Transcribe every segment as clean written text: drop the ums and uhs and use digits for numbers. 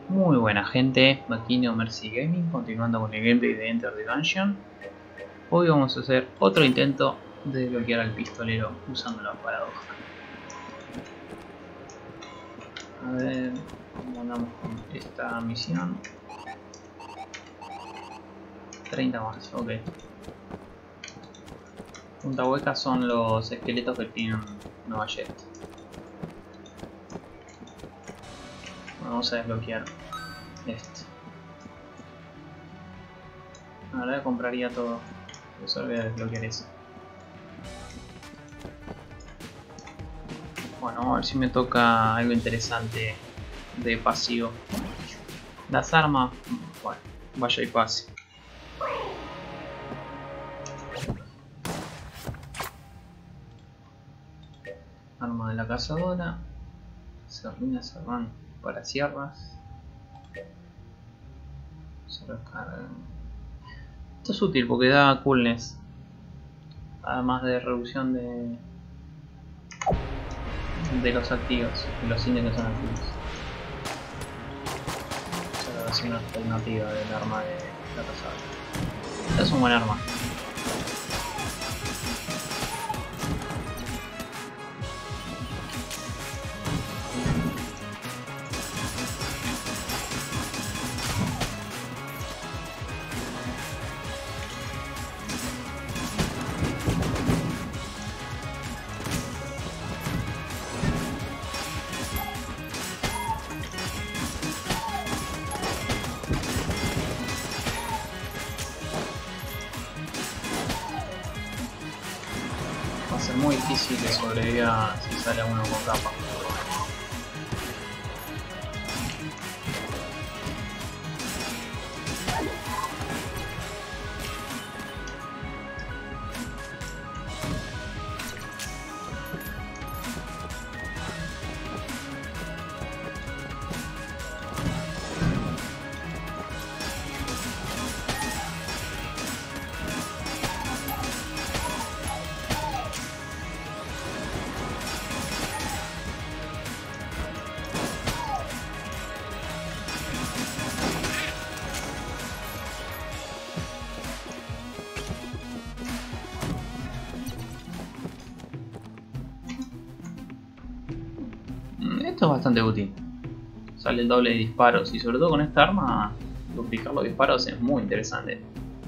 Muy buena gente, aquí No Mercy Gaming, continuando con el gameplay de Enter the Gungeon. Hoy vamos a hacer otro intento de bloquear al pistolero usando la paradoja. A ver cómo andamos con esta misión. 30 más, ok. Punta hueca son los esqueletos que tienen una ballesta. Vamos a desbloquear este. Ahora compraría todo. Solo voy a desbloquear eso. Bueno, vamos a ver si me toca algo interesante de pasivo. Las armas, bueno, vaya y pase. Arma de la cazadora. Serrinas se van para sierras. Se recargan. Esto es útil porque da coolness. Además de reducción de los activos, de los indios que son activos. Esa es una alternativa del arma de la cazadora. Esta es un buen arma. Va a ser muy difícil que sobreviva si sale uno con capa. Esto es bastante útil. Sale el doble de disparos y sobre todo con esta arma duplicar los disparos es muy interesante.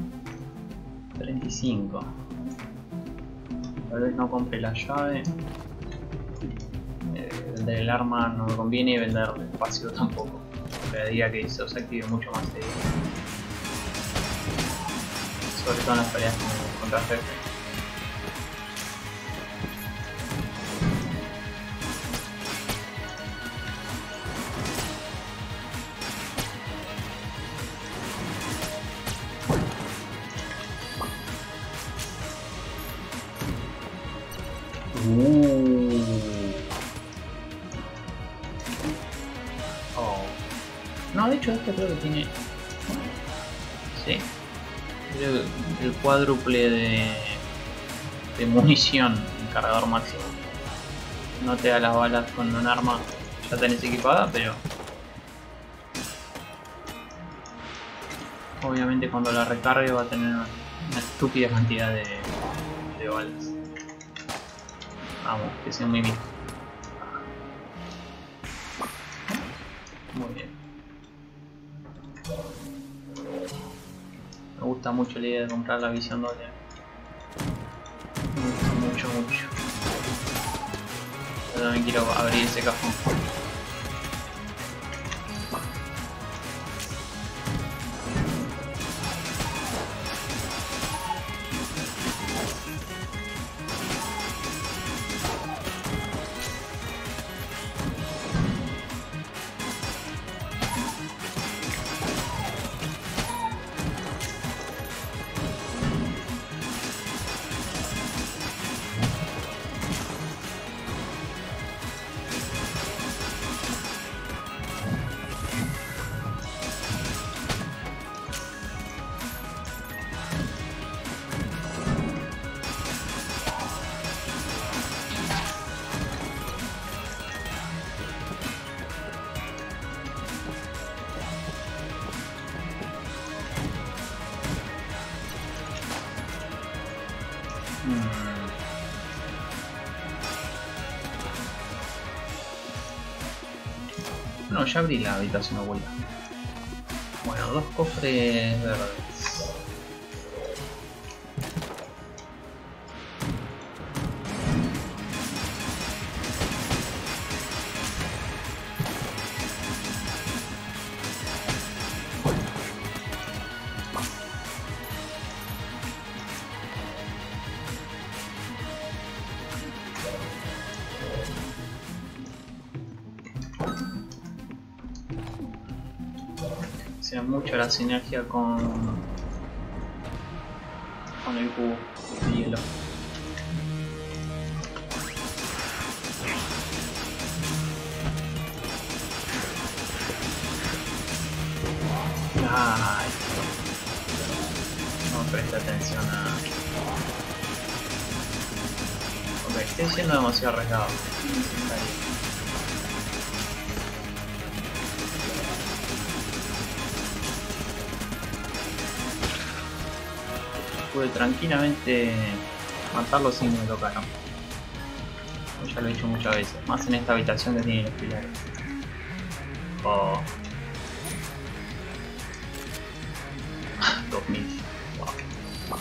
35. Tal vez no compre la llave. Vender el arma no me conviene y vender el espacio tampoco. Porque diría que se os active mucho más seguido. Sobre todo en las peleas contra jefes. Oh. No, de hecho este creo que tiene... Sí. Creo que el cuádruple de munición en cargador máximo. No te da las balas con un arma ya tenés equipada, pero... Obviamente cuando la recargue va a tener una estúpida cantidad de balas. Vamos, que sea un mimito. Muy bien. Me gusta mucho la idea de comprar la visión doble. Me gusta mucho. Yo también quiero abrir ese cajón. No, ya abrí la habitación oculta. Bueno, 2 cofres verdes. Se da mucho la sinergia con el cubo de hielo. Ay, no presta atención a... Ok, estoy siendo demasiado arriesgado. Pude tranquilamente matarlo sin que me tocaran. Ya lo he hecho muchas veces, más en esta habitación que tiene los pilares. Oh. 2000. Wow.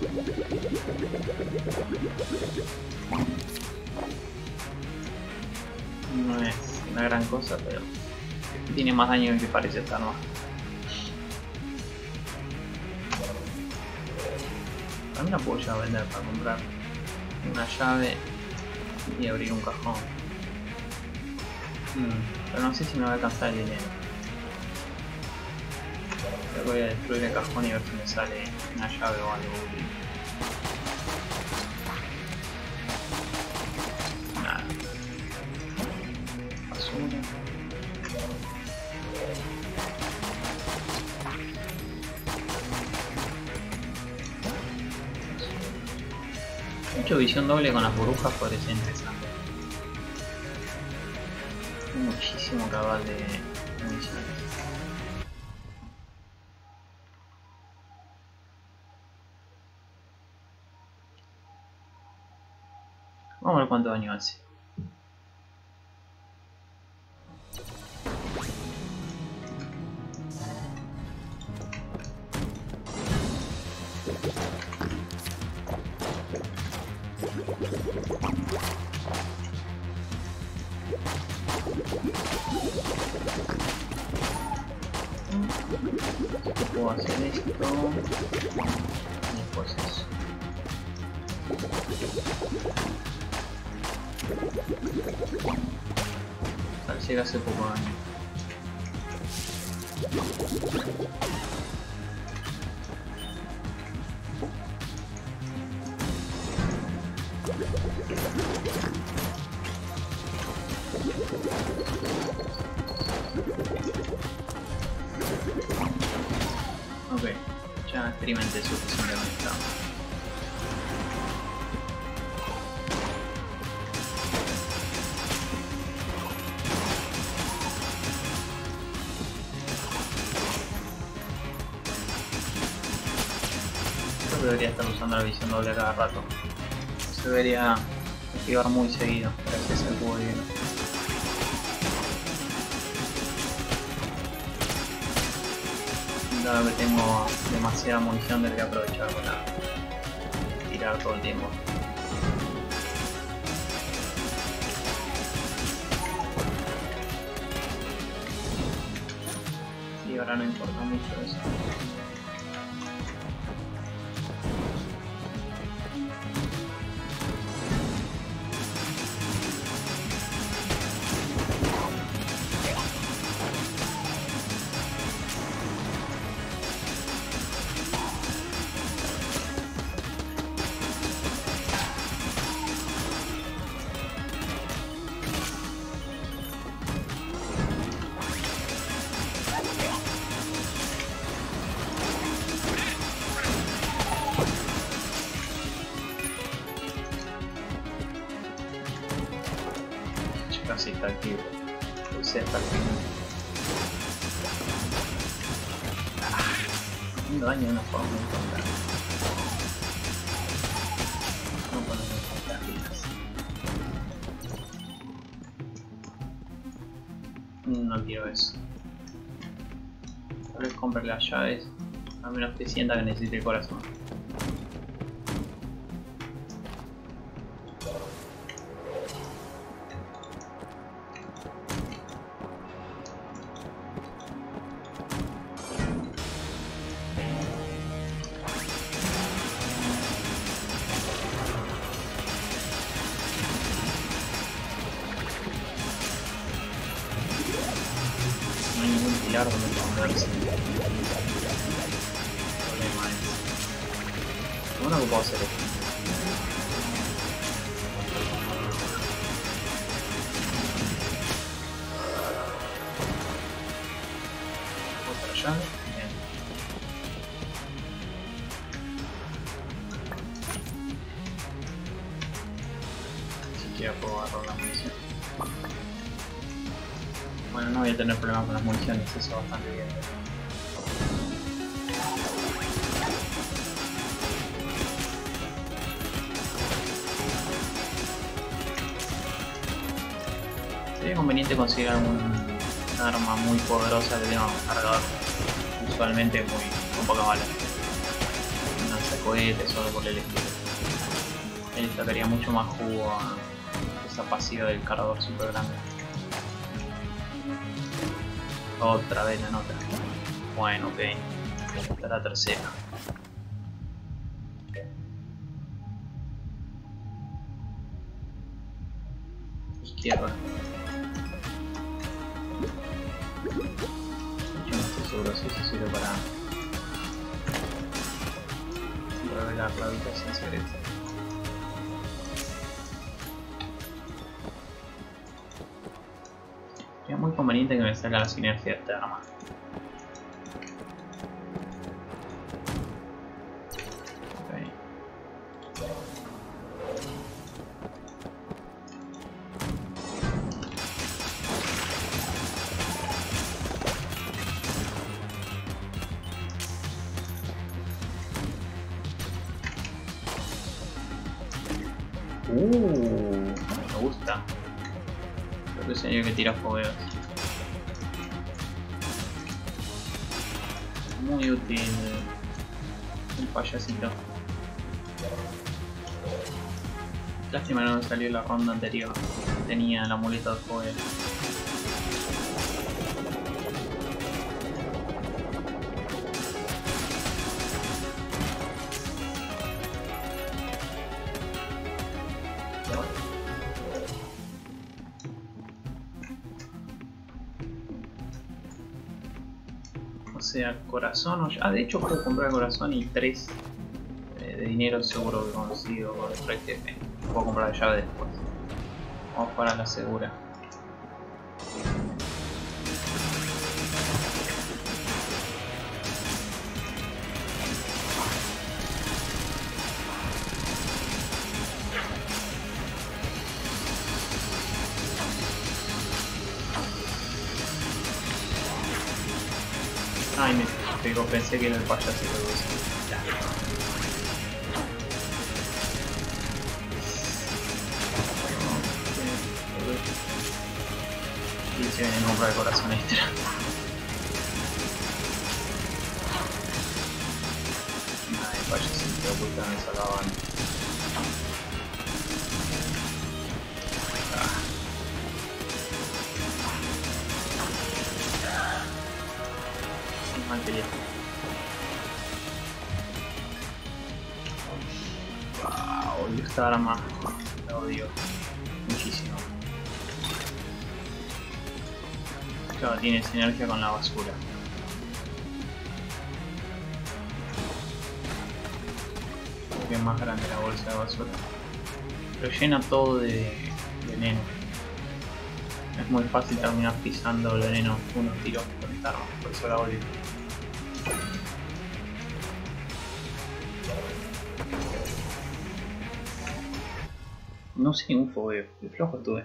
No es una gran cosa, pero tiene más daño que parece esta arma. También la puedo ya vender para comprar una llave y abrir un cajón. Pero no sé si me va a alcanzar el dinero. Creo que voy a destruir el cajón y ver si me sale una llave o algo útil. Nada. Basura. Mucho visión doble con las burbujas parece interesante. Muchísimo cabal de municiones. Vamos a ver cuánto daño hace. Puedo hacer esto y después eso. Parece que hace poco daño. Ok, ya experimenté suficiente con esta. Creo que debería estar usando la visión doble a cada rato. Se debería activar muy seguido gracias al cubo de hielo. Dado que tengo demasiada munición, debería aprovechar para tirar todo el tiempo. Sí, ahora no importa mucho eso. Casi está activo. Pulsé hasta el final. Haciendo daño de una forma muy tonta. No podemos las vidas. No quiero eso. Tal vez compre las llaves, a menos que sienta que necesite el corazón. No hay ningún pilar donde esconderse. El problema es... Lo bueno que puedo hacer esto. Otra llave. Bien. Ni siquiera puedo agarrar la munición. Bueno, no voy a tener problemas con las municiones, eso bastante bien. Sería conveniente conseguir algún arma muy poderosa que tenga un cargador usualmente con poca bala. Un lanzacohetes o algo por el estilo. Él le sacaría mucho más jugo a esa pasiva del cargador super grande. Otra vez la nota. Bueno, ok. Esta es la tercera. Izquierda. Yo no estoy seguro si eso sirve para revelar la habitación secreta. Es muy conveniente que me salga la sinergia de esta arma. Okay. Me gusta. Creo que sería que tira fogueos. Muy útil el payasito. Lástima que no me salió la ronda anterior. Tenía el amuleto de fogueo. O sea, corazón o ya. Ah, de hecho puedo comprar corazón y 3 de dinero seguro que consigo con el jefe. Puedo comprar la llave después. Vamos para la segura. Ay, me pegó, pensé que era el payasito de eso. Y se viene a comprar el corazón extra. Ay, el payasito de puta me sacaban. Material. Wow, y esta arma la odio muchísimo. Claro, tiene sinergia con la basura. Porque es más grande la bolsa de basura. Pero llena todo de veneno. Es muy fácil terminar pisando el veneno unos tiros con esta arma, por eso la odio. No sé ningún fogueo, qué flojo estuve.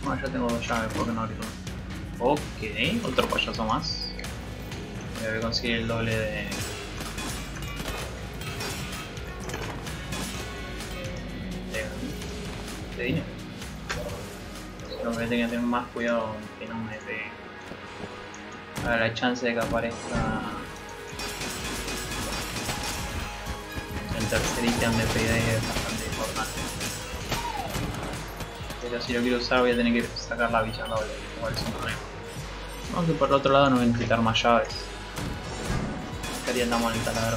Ah, ya tengo 2 llaves, ¿por qué no abrir uno? Ok, otro payaso más. Voy a conseguir el doble de dinero. Solo que tengo que tener más cuidado que no me pegue. Ahora la chance de que aparezca el tercer ítem de payday es bastante importante. Pero si lo quiero usar voy a tener que sacar la villa doble, igual es un problema. Aunque por el otro lado no voy a necesitar más llaves. Estaría tan mal el taladro.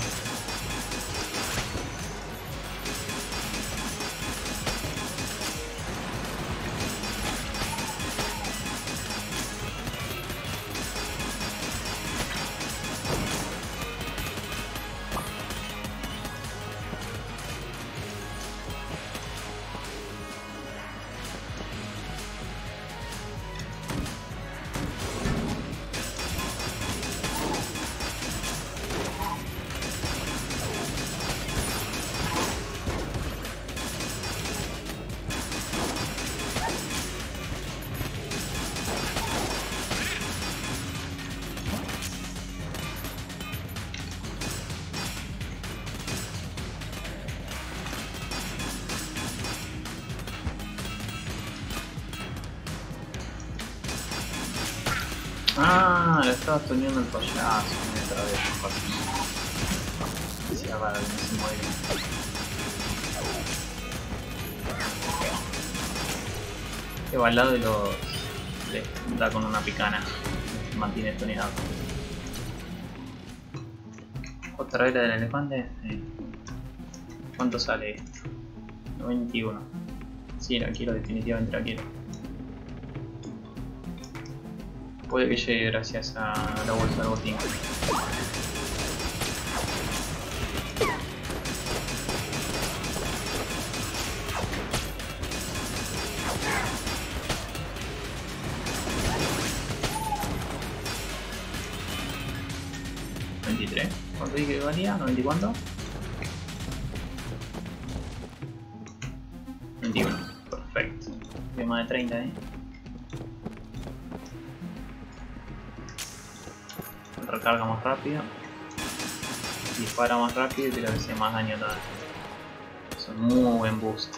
Ah, le estaba teniendo el payaso otra vez. Se apaga, no se mueve. Que va al lado y le da con una picana. Mantiene estoneado. ¿Otra vez la del elefante? Sí. ¿Cuánto sale esto? 91. Sí, la quiero, definitivamente la quiero. Puede que llegue gracias a la bolsa de botín. ¿23? ¿Cuánto dije que valía? ¿90 y cuánto? 21. Perfecto. Tiene más de 30, Recarga más rápido, dispara más rápido y creo que hace más daño todavía. Es un muy buen boost.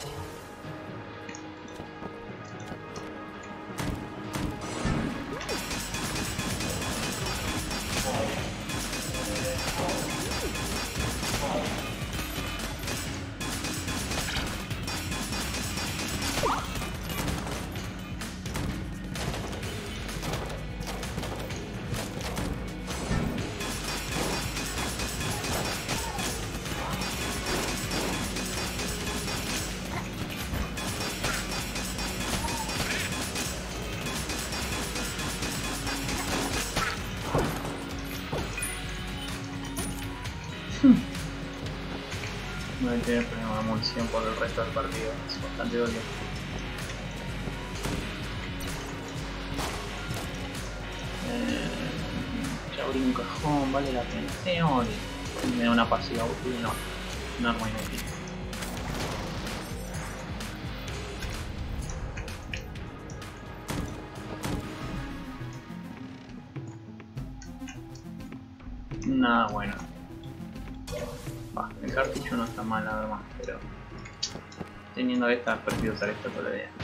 No voy a tener problema de munición por el resto del partido, es bastante odio. Ya abrí un cajón, vale la pena. Me da una pasiva útil, no, un arma inútil. Nada bueno. El cartucho no está mal nada más, pero teniendo esta, prefiero usar esta toda la vida.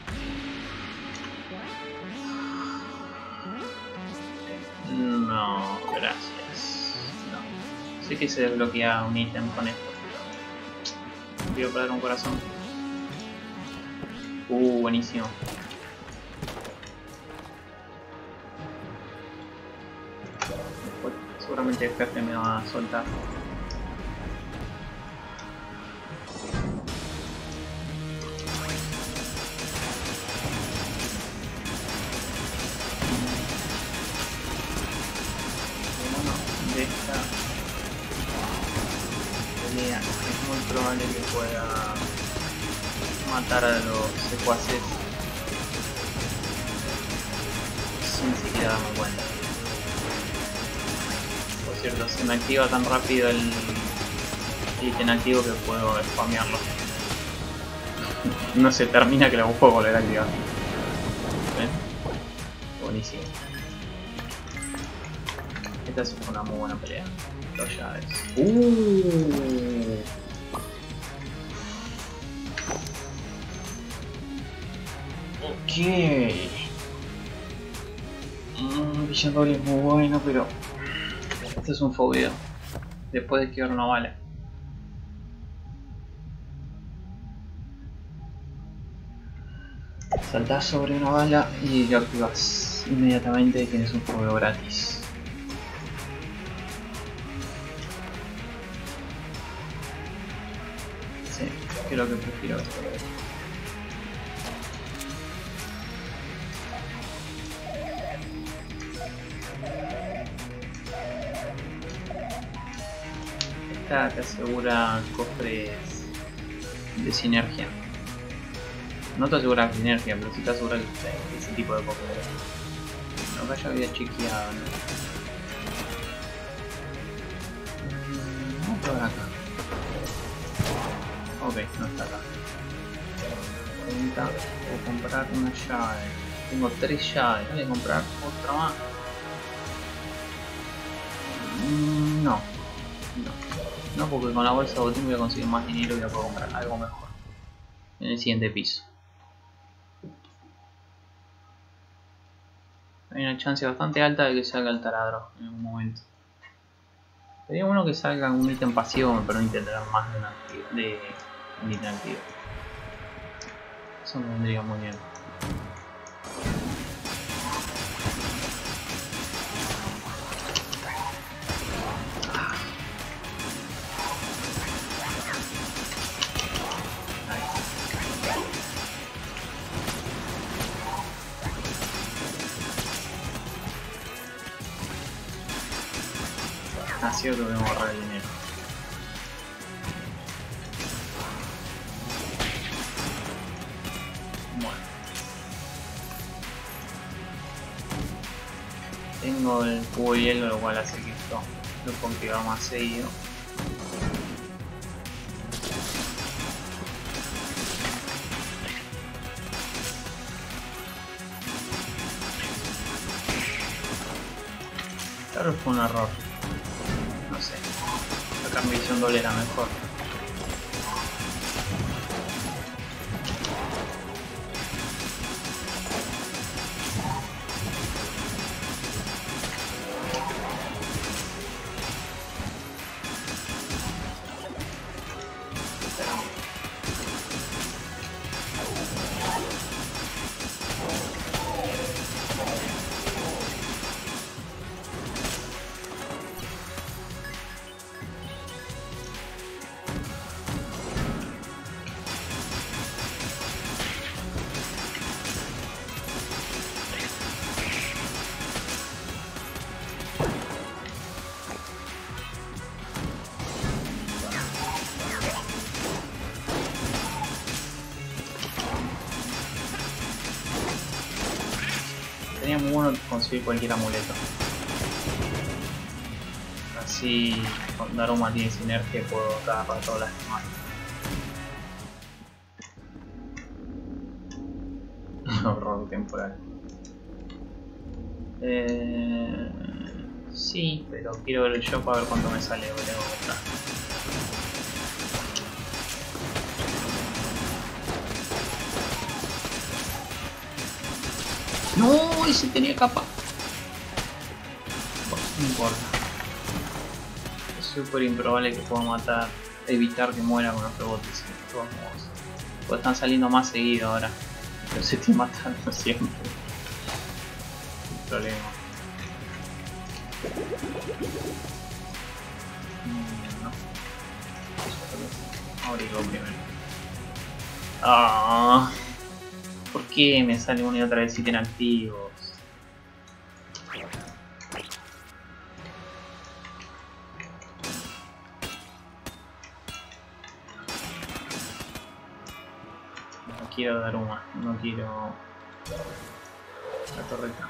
No, gracias. No. Sé que se desbloquea un ítem con esto, pero no quiero perder un corazón. Buenísimo. Después, seguramente el jefe me va a soltar. De esta pelea es muy probable que pueda matar a los secuaces sin siquiera darme cuenta. Por cierto, se me activa tan rápido el ítem activo que puedo spamearlo. No se termina que lo puedo volver a activar. Buenísimo. Esta es una muy buena pelea. Dos llaves. Ok. Villano doble es muy bueno, pero este es un fobio. Después de que una bala. Saltás sobre una bala y lo activas inmediatamente y tienes un fobio gratis. Sí, creo que prefiero esto. Esta te asegura cofres de sinergia. No te asegura sinergia, pero sí te asegura ese tipo de cofres. Acá ya había chequeado, ¿no? Vamos a probar acá. Ok, no está acá. Puedo comprar una llave. Tengo 3 llaves. ¿Voy a comprar otra más? No. No, porque con la bolsa de botín voy a conseguir más dinero y voy a poder comprar algo mejor en el siguiente piso. Hay una chance bastante alta de que salga el taladro en algún momento. Sería bueno que salga un ítem pasivo que me permite tener más de un ítem activo. Eso me vendría muy bien. Ah, cierto que tengo que ahorrar el dinero. Bueno. Tengo el cubo de hielo, lo cual hace que esto lo puedo activar más seguido. Claro, fue un error. No sé. Sacar mi visión doble era mejor. Sería muy bueno conseguir cualquier amuleto. Así con Daruma tiene sinergia y puedo agarrar todas las demás. Horror temporal. Sí, pero quiero ver el shop a ver cuánto me sale lo que tengo que comprar. No, ese tenía capa. Bueno, no importa. Es súper improbable que pueda matar, evitar que muera con los robots de todos modos. Porque están saliendo más seguido ahora. Pero se estoy matando siempre. Sin problema. No. Abrirlo primero. Ah. ¿Por qué me sale una y otra vez ítem activos? No quiero Daruma, no quiero la torreta.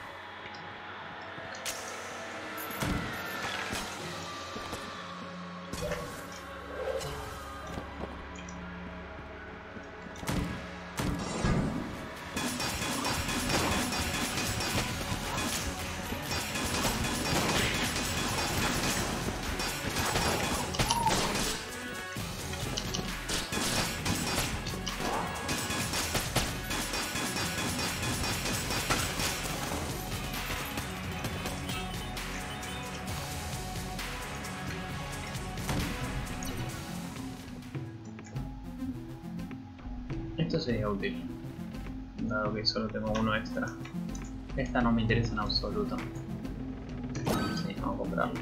Esto sería útil, dado que solo tengo uno extra. Esta no me interesa en absoluto. Sí, vamos a comprarlo.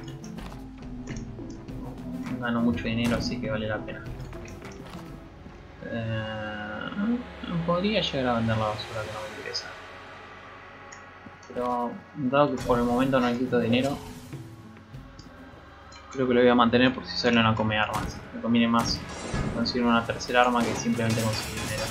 Gano mucho dinero, así que vale la pena. Podría llegar a vender la basura que no me interesa. Pero dado que por el momento no necesito dinero, creo que lo voy a mantener por si salen a comer armas. Me conviene más conseguir una tercera arma que simplemente conseguir dinero.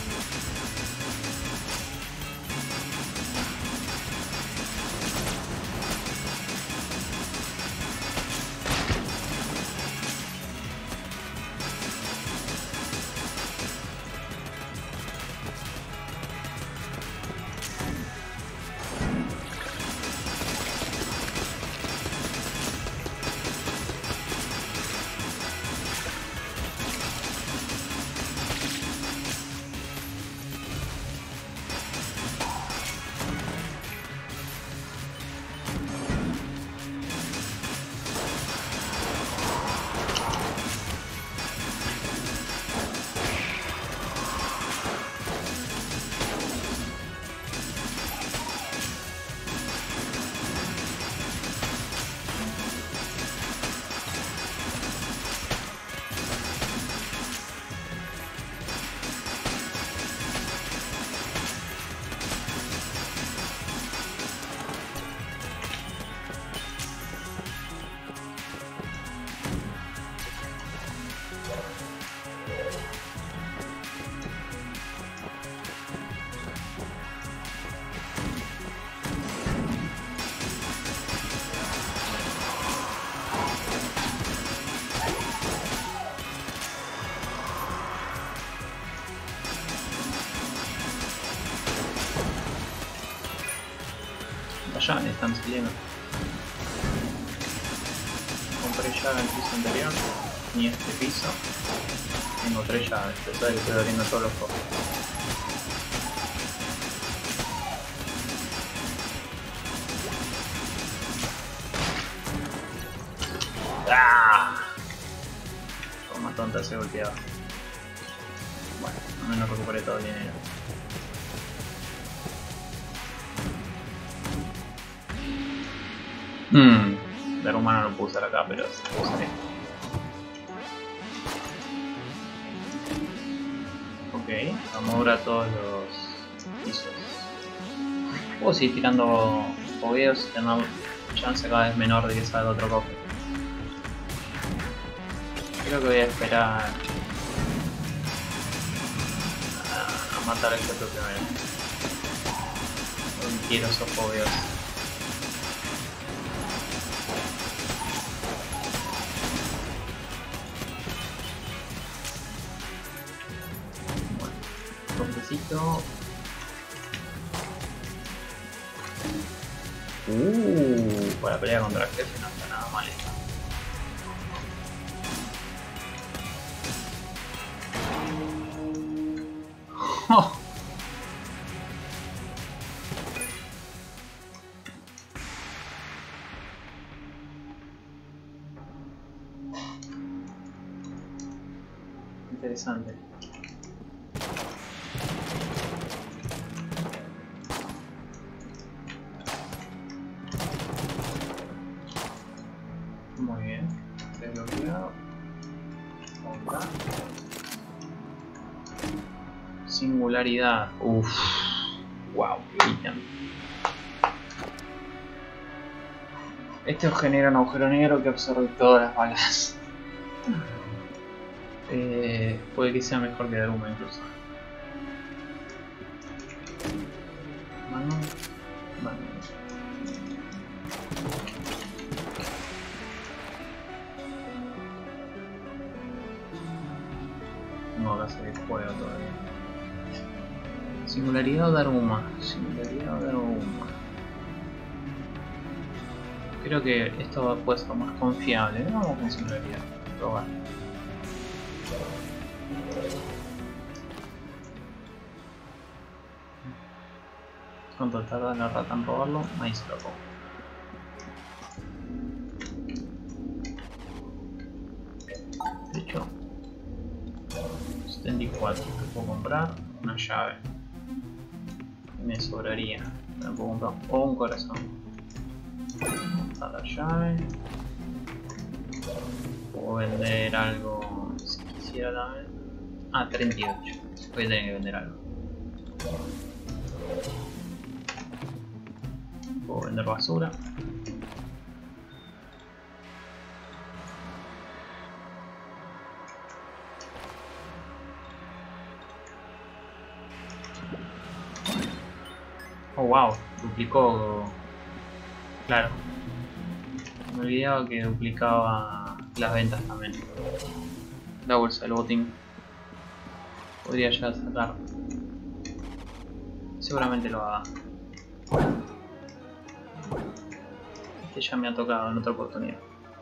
Ya están saliendo. Compré llave en el piso anterior, ni este piso. Tengo 3 llaves, pesar de que estoy abriendo todos los cofres. ¡Ah! Forma tonta se golpeaba. Bueno, al menos recuperé todo el dinero. La rumana no lo puedo usar acá, pero sí lo usaré. Ok, armadura a todos los pisos. Puedo seguir tirando fogueos y tener chance cada vez menor de que salga otro cofre. Creo que voy a esperar a matar al jefe primero. No quiero esos fogueos. Cofrecito. Para pelear contra el jefe no está nada mal esta. Oh. Interesante. Muy bien, desbloqueado. Compra. Singularidad. Uff. Wow, qué ítem. Este os genera un agujero negro que absorbe todas las balas. Puede que sea mejor que Daruma incluso. Mano. Mano. No, acá se ve juego todavía. Singularidad o Daruma. Singularidad o Daruma. Creo que esto puede ser más confiable. Vamos con singularidad. Probar. ¿Cuánto tarda la rata en robarlo? Ahí se lo pongo. De hecho, 74 que puedo comprar. una llave. Me sobraría. O un corazón. A la llave. Puedo vender algo si quisiera también. Ah, 38. Voy a tener que vender algo. Puedo vender basura. Oh wow, duplicó. Claro. Me olvidaba que duplicaba las ventas también. La bolsa del botín. Podría ya sacar. Seguramente lo haga. Este ya me ha tocado en otra oportunidad.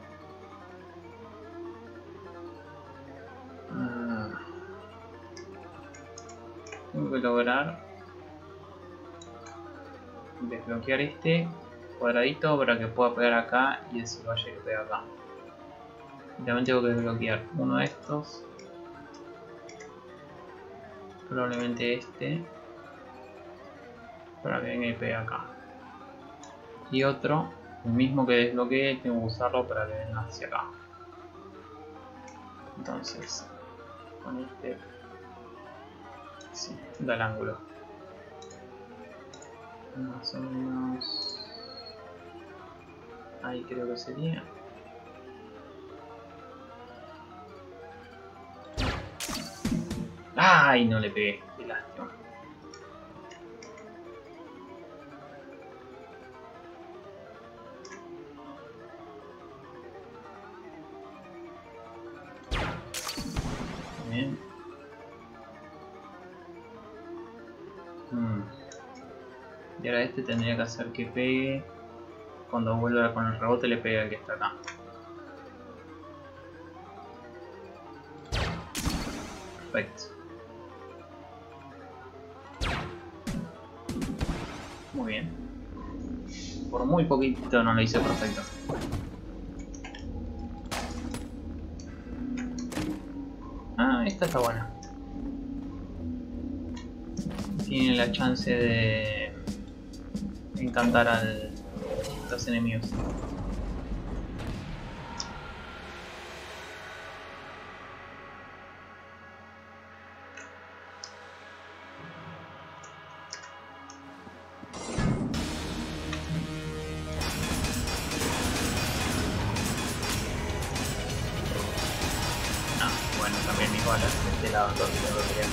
Tengo que lograr desbloquear este cuadradito para que pueda pegar acá y ese vaya que pega acá. Y también tengo que desbloquear uno de estos. Probablemente este. Para que venga y pegue acá. Y otro, el mismo que desbloqueé, tengo que usarlo para que venga hacia acá. Entonces, con este, sí, da el ángulo. Más o menos ahí creo que sería. ¡Ay! No le pegué, qué lástima. Bien. Y ahora este tendría que hacer que pegue. Cuando vuelva con el rebote le pega al que está acá. Perfecto. Muy bien. Por muy poquito no lo hice perfecto. Ah, esta está buena. Tiene la chance de encantar a los enemigos. Ah, bueno, también igual de este lado entonces lo quería.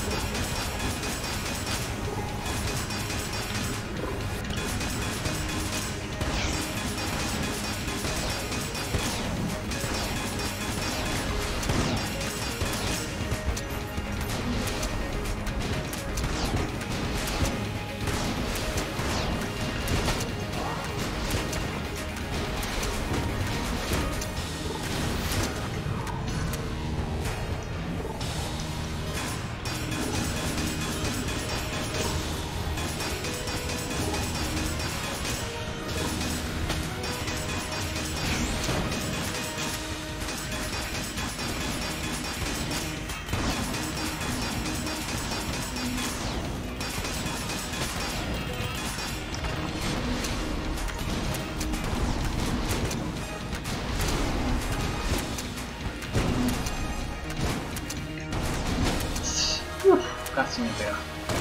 Casi me pega.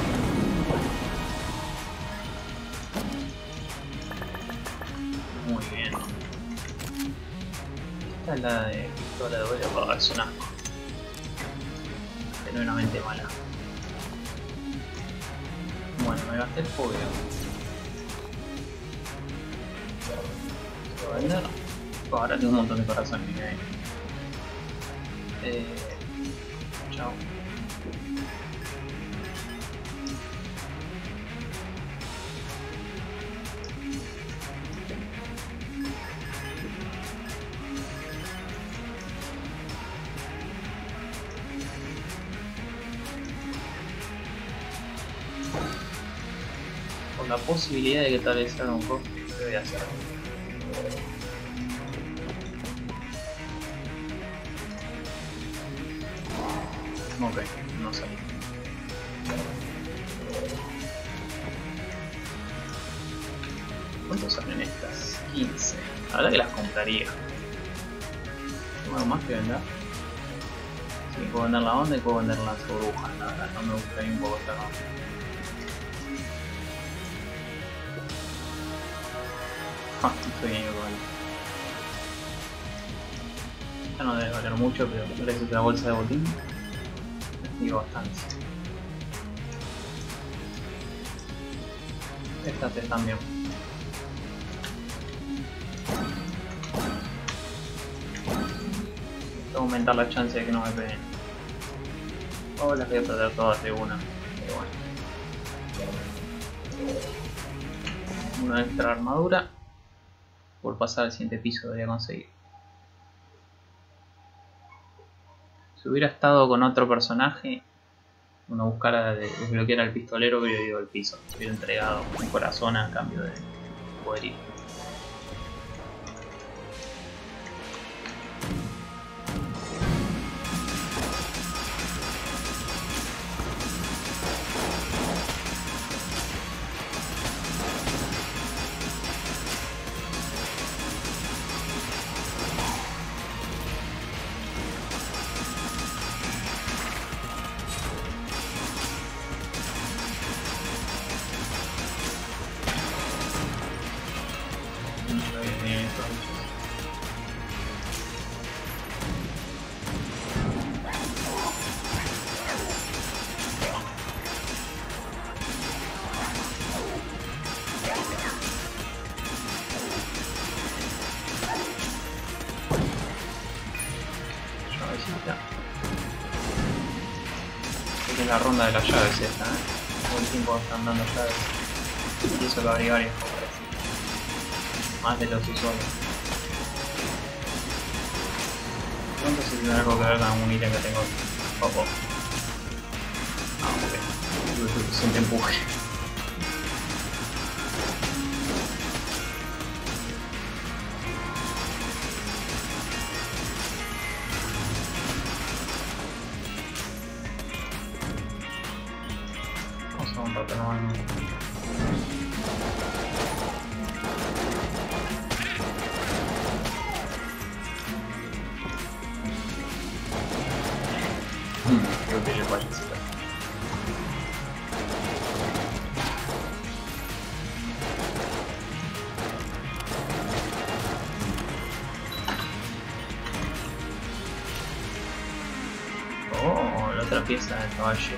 Muy bien. Esta es la de pistola de vuelo. Oh, es un asco. Genuinamente mala. Bueno, me gasté el fuego. ¿Puedo vender? Oh, ahora tengo un montón de corazones. Chao. Con la posibilidad de que tal vez haga un cofre, lo voy a hacer. Ok, no salió. ¿Cuántos salen estas? 15. La verdad que las compraría. Tengo algo más que vender. Sí, puedo vender la onda y puedo vender las burbujas. La verdad, no me gustaría un poco esta onda. Estoy bien igual. Esta no debe valer mucho, pero gracias a la bolsa de botín digo bastante. Estas están bien. Tengo que aumentar la chance de que no me peguen. O las voy a perder todas de una. Pero bueno. Una extra armadura. Por pasar al siguiente piso debería conseguir. Si hubiera estado con otro personaje, uno buscara desbloquear al pistolero, hubiera ido al piso. Hubiera entregado un corazón a cambio de poder ir. Esta es la ronda de las llaves esta, todo el tiempo están dando llaves. Y eso lo abrí varias cosas. Más de los usuarios. Pronto si tiene algo que ver con un ítem que tengo poco. Ok. Tuve suficiente empuje. Vamos a un rato nomás. Creo que le fallecita. Oh, la otra pieza del caballero.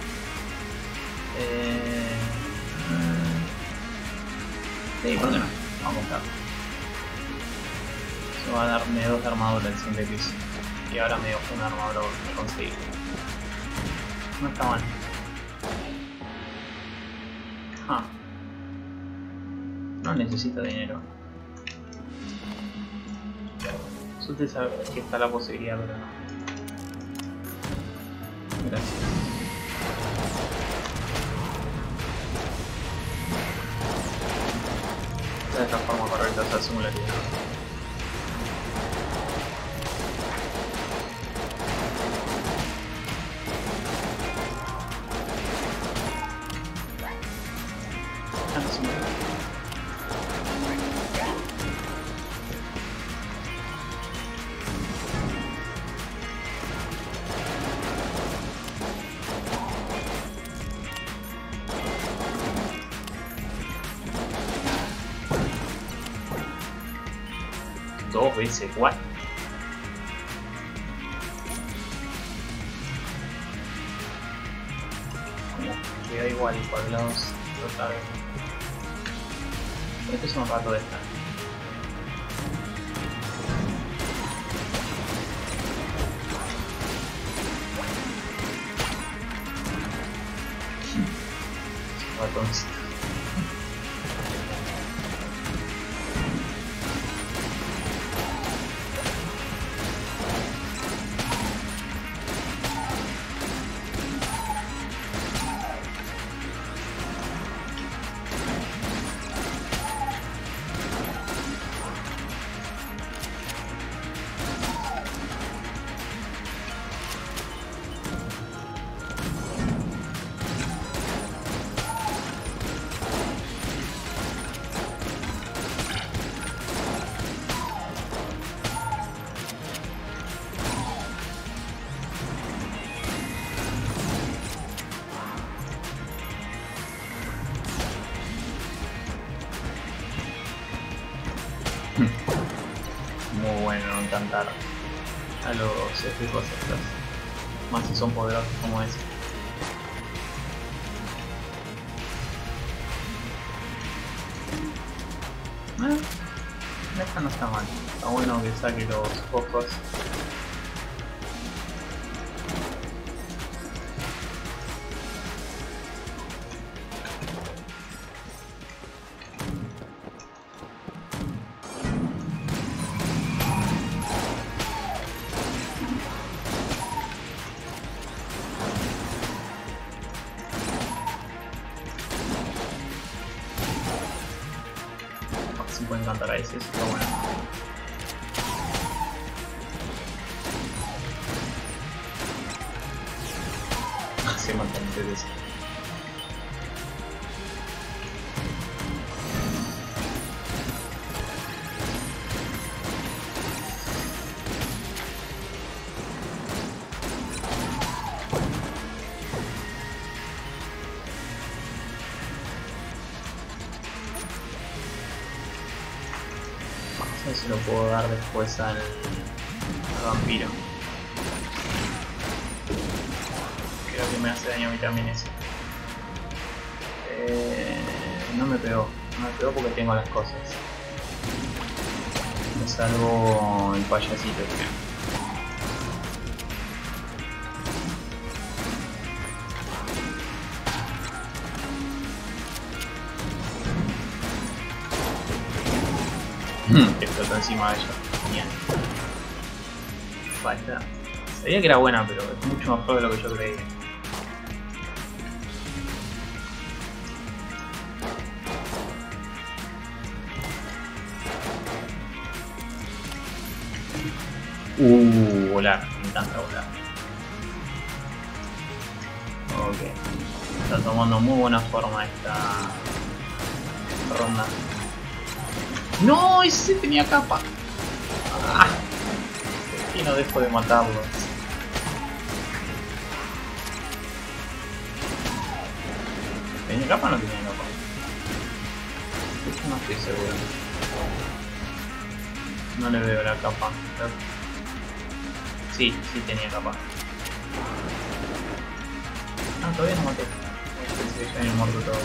Sí, ¿por qué no? Vamos a comprarlo. Eso va a darme 2 de armadura el siguiente piso. Y ahora me dio una armadura que conseguí. No está mal. No necesito dinero. Suerte saber que está la posibilidad, pero no. Gracias. Esta es la forma correcta de hacer simulación. Dos veces, what? Como queda igual y por lados otra vez. Este es un rato de estar. Ratoncito. suelen no encantar a los espejos estos, más si son poderosos como ese. Esta no está mal, está bueno que saque los focos. Puede encantar a ese, eso está bueno. Se mata antes de eso. Eso lo puedo dar después al vampiro. Creo que me hace daño a mí también eso. No me pegó porque tengo las cosas. Me salvo el payasito, creo. Explotó encima de ella. Genial. Vale, está. Sabía que era buena, pero es mucho mejor de lo que yo creía. Volar. Me encanta volar. Ok. Está tomando muy buena forma esta ronda. ¡No! ¡Ese tenía capa! ¡Ah! ¿Por qué no dejo de matarlo? ¿Tenía capa o no tenía capa? Yo no estoy seguro. No le veo la capa. Sí, sí tenía capa. Ah, todavía no maté. Pensé que ya habían muerto todos.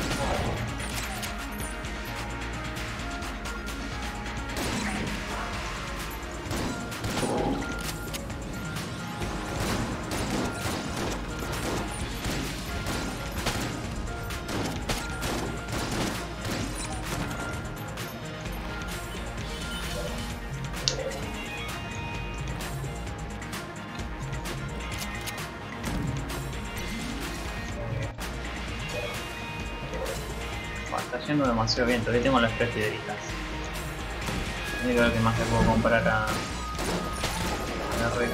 Está yendo demasiado bien, todavía tengo las 3 piedritas. Tiene que ver qué más le puedo comprar a la Herrera.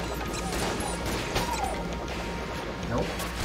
No.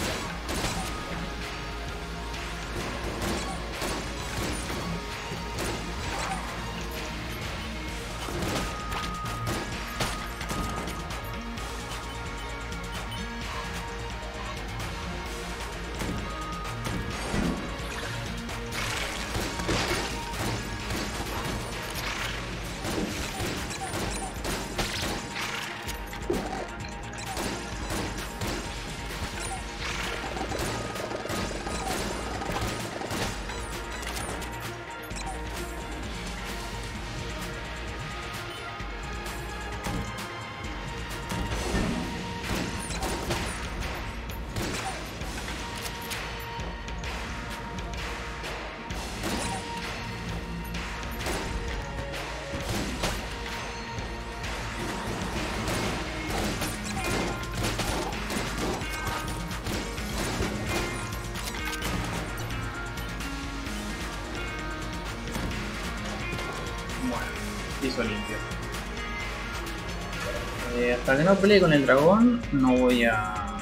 Piso limpio. Hasta que no pelee con el dragón no voy a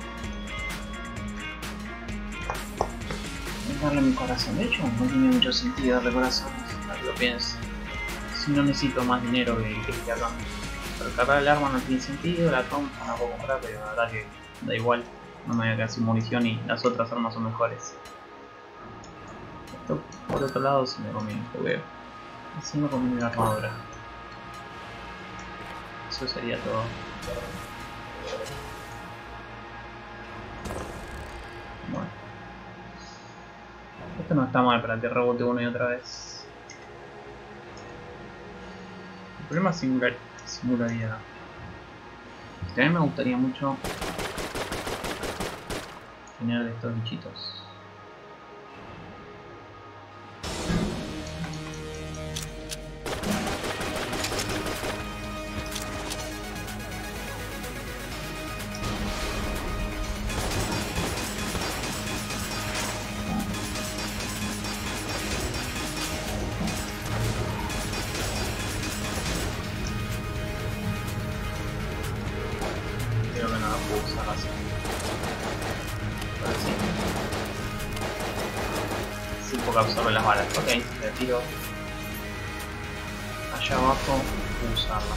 darle mi corazón. De hecho no tiene mucho sentido darle corazón, ahora que lo pienso. Si no necesito más dinero que esté acá. Pero cargar el arma no tiene sentido, la trompa no la puedo comprar, pero la verdad que da igual. No me voy a quedar sin munición y las otras armas son mejores. Esto por otro lado sí me conviene, lo veo. Y sí me conviene la armadura. Eso sería todo. Bueno. Esto no está mal para que rebote una y otra vez. El problema es singularidad. A mí me gustaría mucho tener de estos bichitos. Creo que no lo puedo usar así. Ahora sí. Sí, porque absorbe las balas. Ok, le tiro allá abajo, puedo usarla.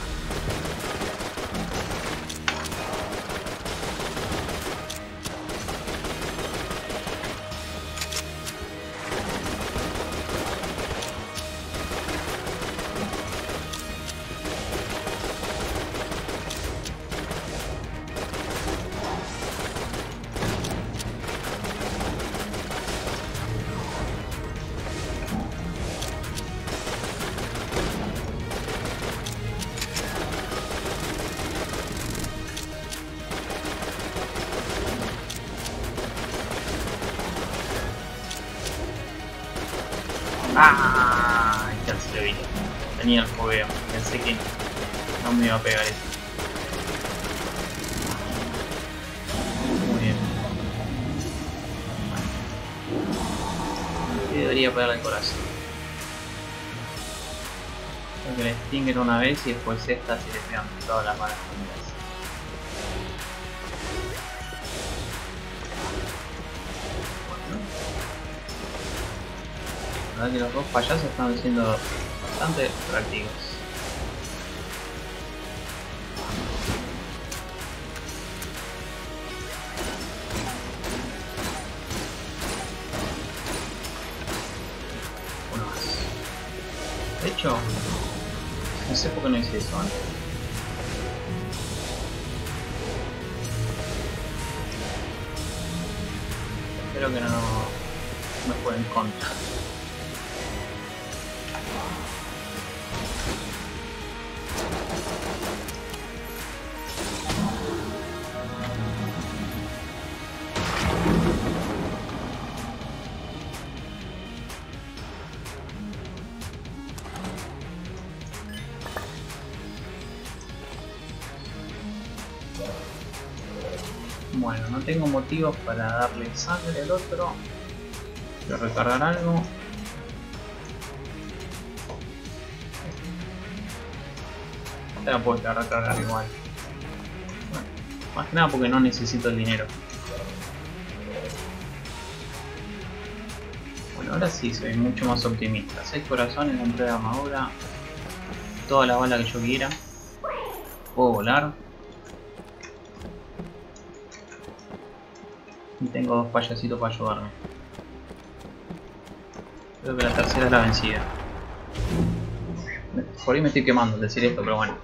¡Ah! Casi lo vi. Tenía el fogueo. Pensé que no me iba a pegar eso. Muy bien. Aquí debería pegarle el corazón. Creo que le Stinger una vez y después esta si le pegan todas las balas juntas. La verdad que los dos payasos están siendo bastante prácticos. Uno más. De hecho, no sé por qué no hice eso antes. Espero que no me juegue en contra. Bueno, no tengo motivos para darle sangre al otro. Quiero recargar algo. Esta la puedo recargar igual. Bueno, más que nada porque no necesito el dinero. Bueno, ahora sí soy mucho más optimista. 6 corazones, entrada de armadura. Toda la bala que yo quiera. Puedo volar. Y tengo dos payasitos para ayudarme. Creo que la tercera es la vencida. Por ahí me estoy quemando al decir esto, pero bueno.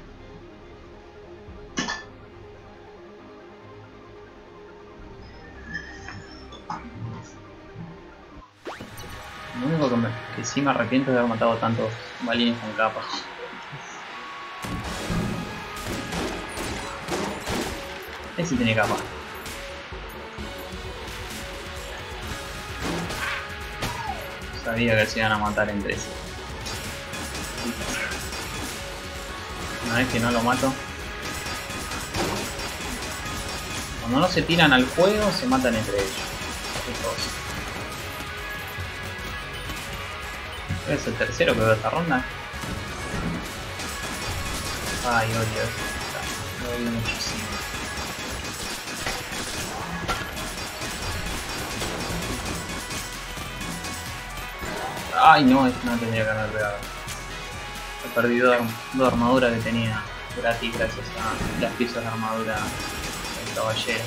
Lo único que sí me arrepiento es de haber matado tantos balines con capa. Ese tiene capa. Sabía que se iban a matar entre sí. Una vez que no lo mato. Cuando no se tiran al fuego, se matan entre ellos. Qué cosa. Es el tercero que veo esta ronda. Ay, odio esto. Lo odio muchísimo. Ay no, esto no tendría que haber pegado. He perdido dos armaduras que tenía gratis gracias a las piezas de armadura del caballero.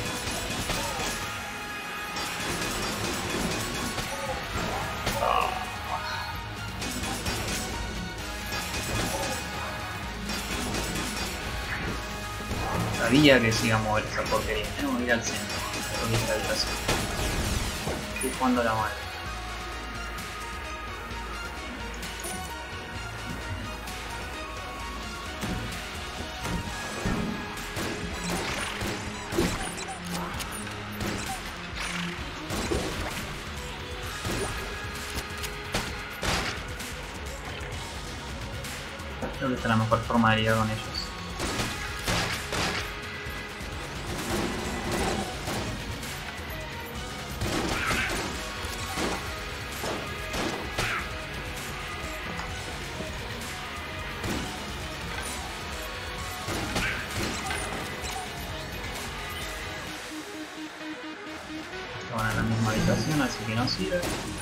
Sabía que se iba a mover esa porquería. Tengo que ir al centro. Tengo que ir a la habitación. Estoy jugando la mano. Creo que esta es la mejor forma de lidiar con ellos. Estaban en la misma habitación, así que no sirve.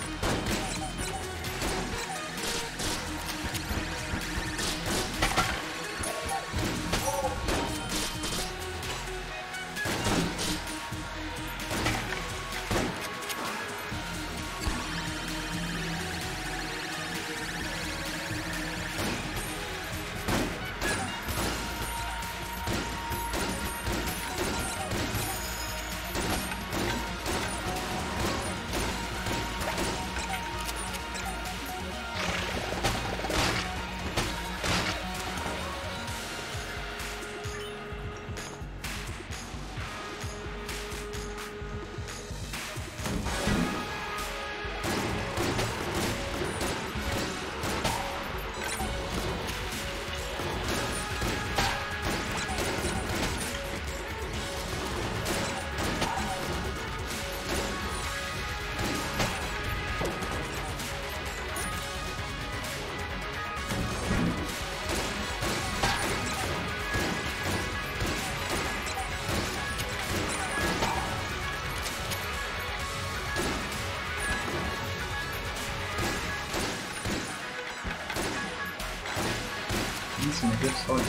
Se metió solo.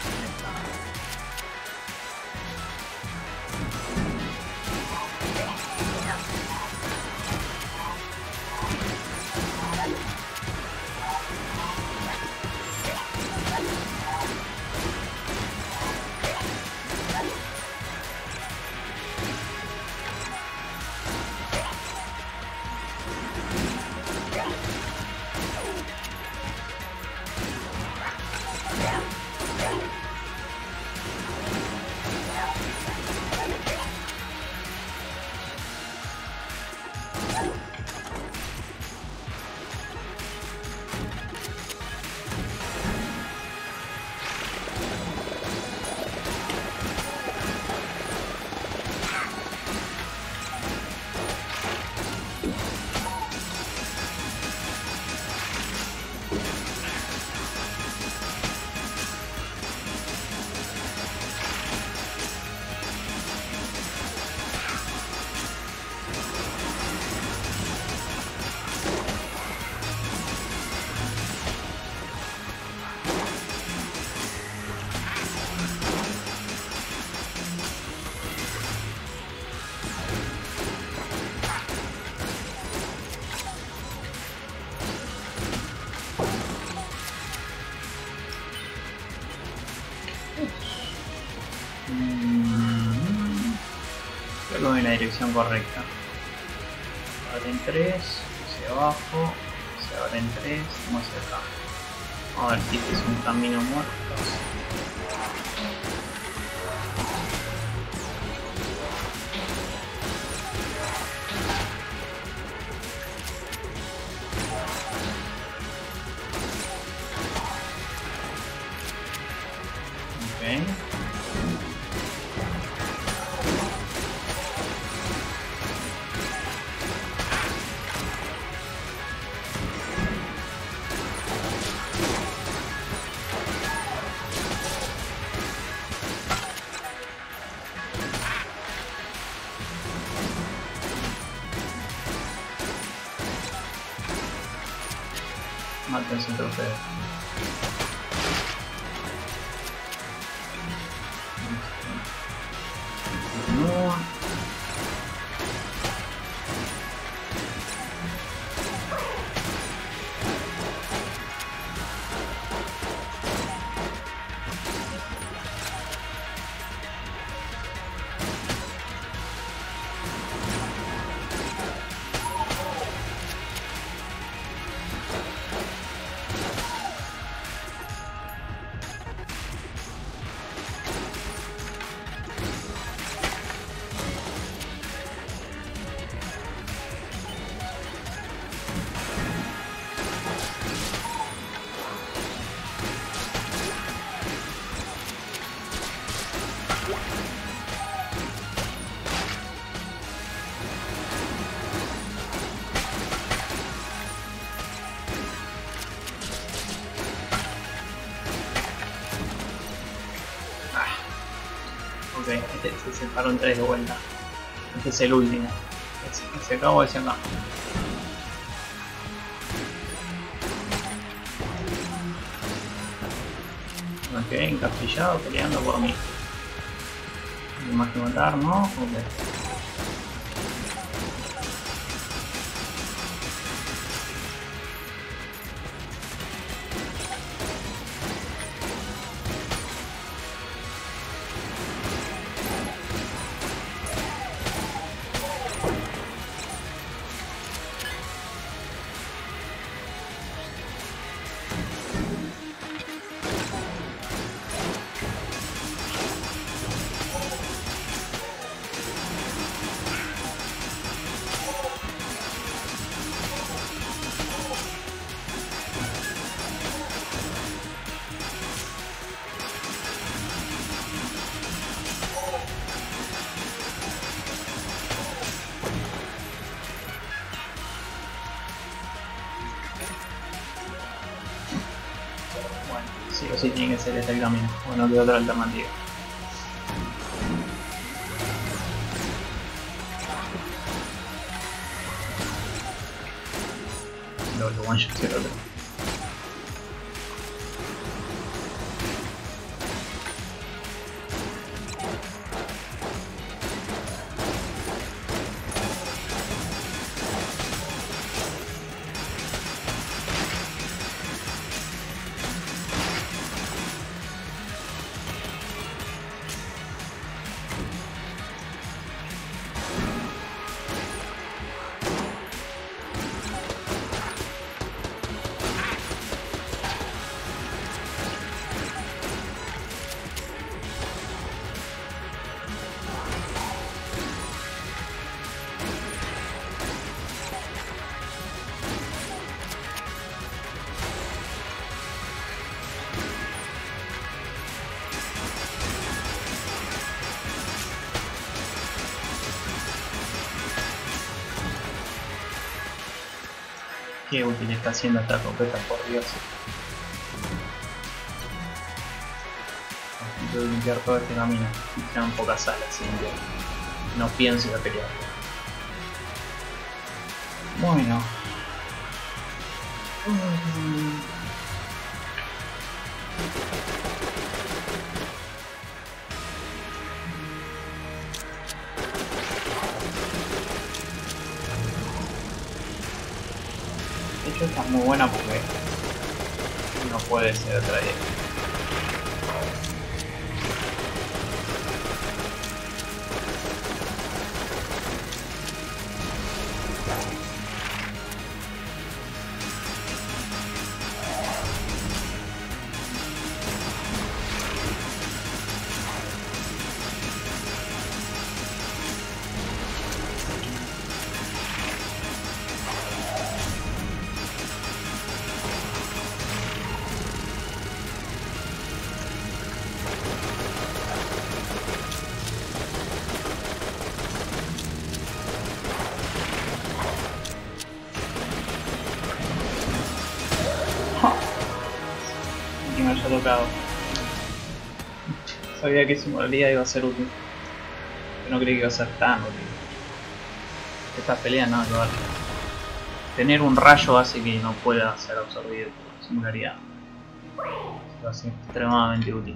Creo que voy en la dirección correcta. Abren 3, hacia abajo, se abren 3, vamos hacia acá. Vamos a ver si este es un camino muerto. Mata ese trofeo. Continúa. se paró en 3 de vuelta. Este es el último. Se acabó ese acá. Ok, encastillado peleando por mí. ¿Hay más que matar? ¿No? Okay. Sí o sí tiene que ser este el camino, o no queda otra alternativa. Lo one shot el otro. Qué útil está haciendo esta escopeta, por Dios. Tengo que limpiar todo este camino. Quedan pocas salas, así que no pienso ir a pelear. Bueno. De hecho esta es muy buena porque no puede ser otra vez. Que me haya tocado. Sabía que su modalidad iba a ser útil, pero no creí que iba a ser tan útil. Esta pelea no, igual. Tener un rayo hace que no pueda ser absorbido por singularidad. Va a ser extremadamente útil.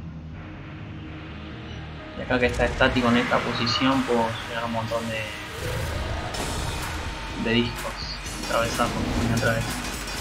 Y acá que está estático en esta posición puedo llegar a un montón de discos atravesando una otra vez.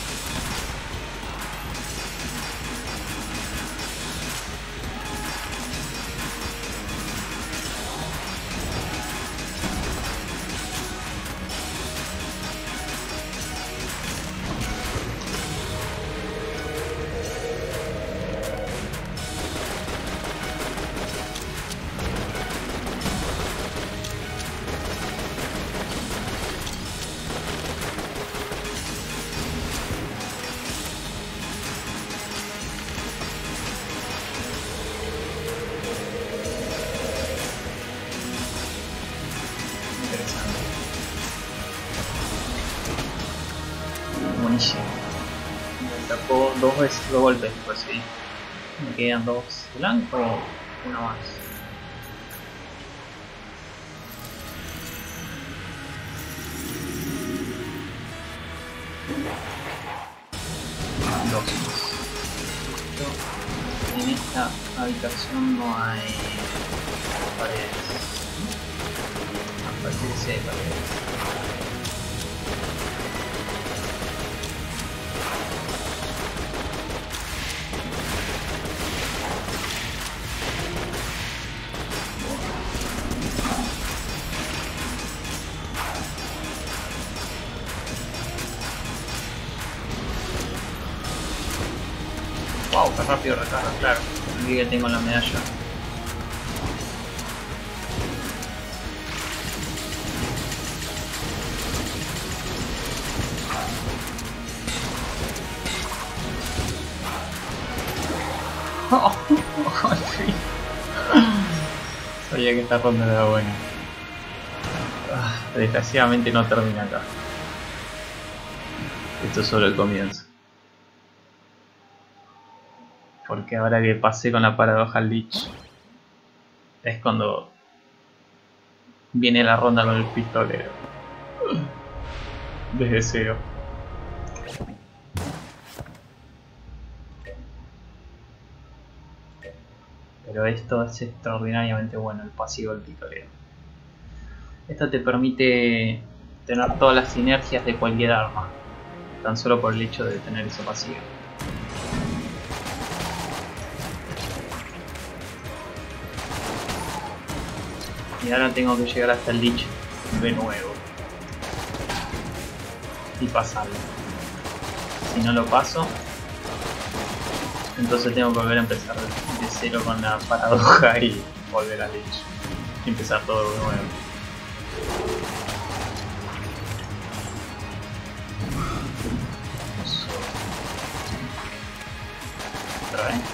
Buenísimo. Me tapó dos veces, dos golpes, pues sí. Me quedan dos blancos o una más. habitación no hay paredes. Parece que sí hay paredes. Wow, qué rápido recarga, claro. Aquí que tengo la medalla. Oh, sí. Sabía que esta ronda era buena. Desgraciadamente no termina acá. Esto es solo el comienzo. Porque ahora que pasé con la paradoja Lich, es cuando viene la ronda con el pistolero. Desde cero. Pero esto es extraordinariamente bueno, el pasivo del pistolero. Esto te permite tener todas las sinergias de cualquier arma, tan solo por el hecho de tener ese pasivo. Y ahora tengo que llegar hasta el Lich de nuevo y pasarlo. Si no lo paso, entonces tengo que volver a empezar de cero con la paradoja y volver al Lich y empezar todo de nuevo. Otra vez.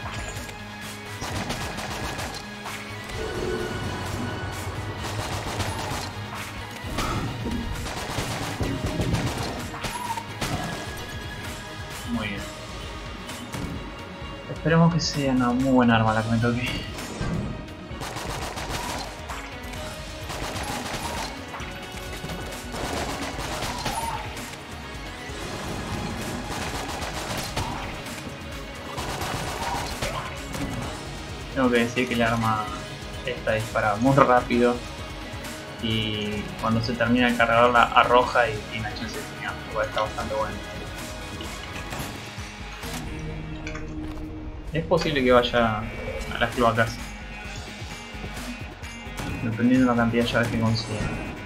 Muy bien. Esperemos que sea una muy buena arma la que me toque. Tengo que decir que el arma esta dispara muy rápido y cuando se termina el cargador la arroja y tiene una chance de final, lo cual está bastante bueno. Es posible que vaya a las cloacas, dependiendo de la cantidad de llaves que consiga.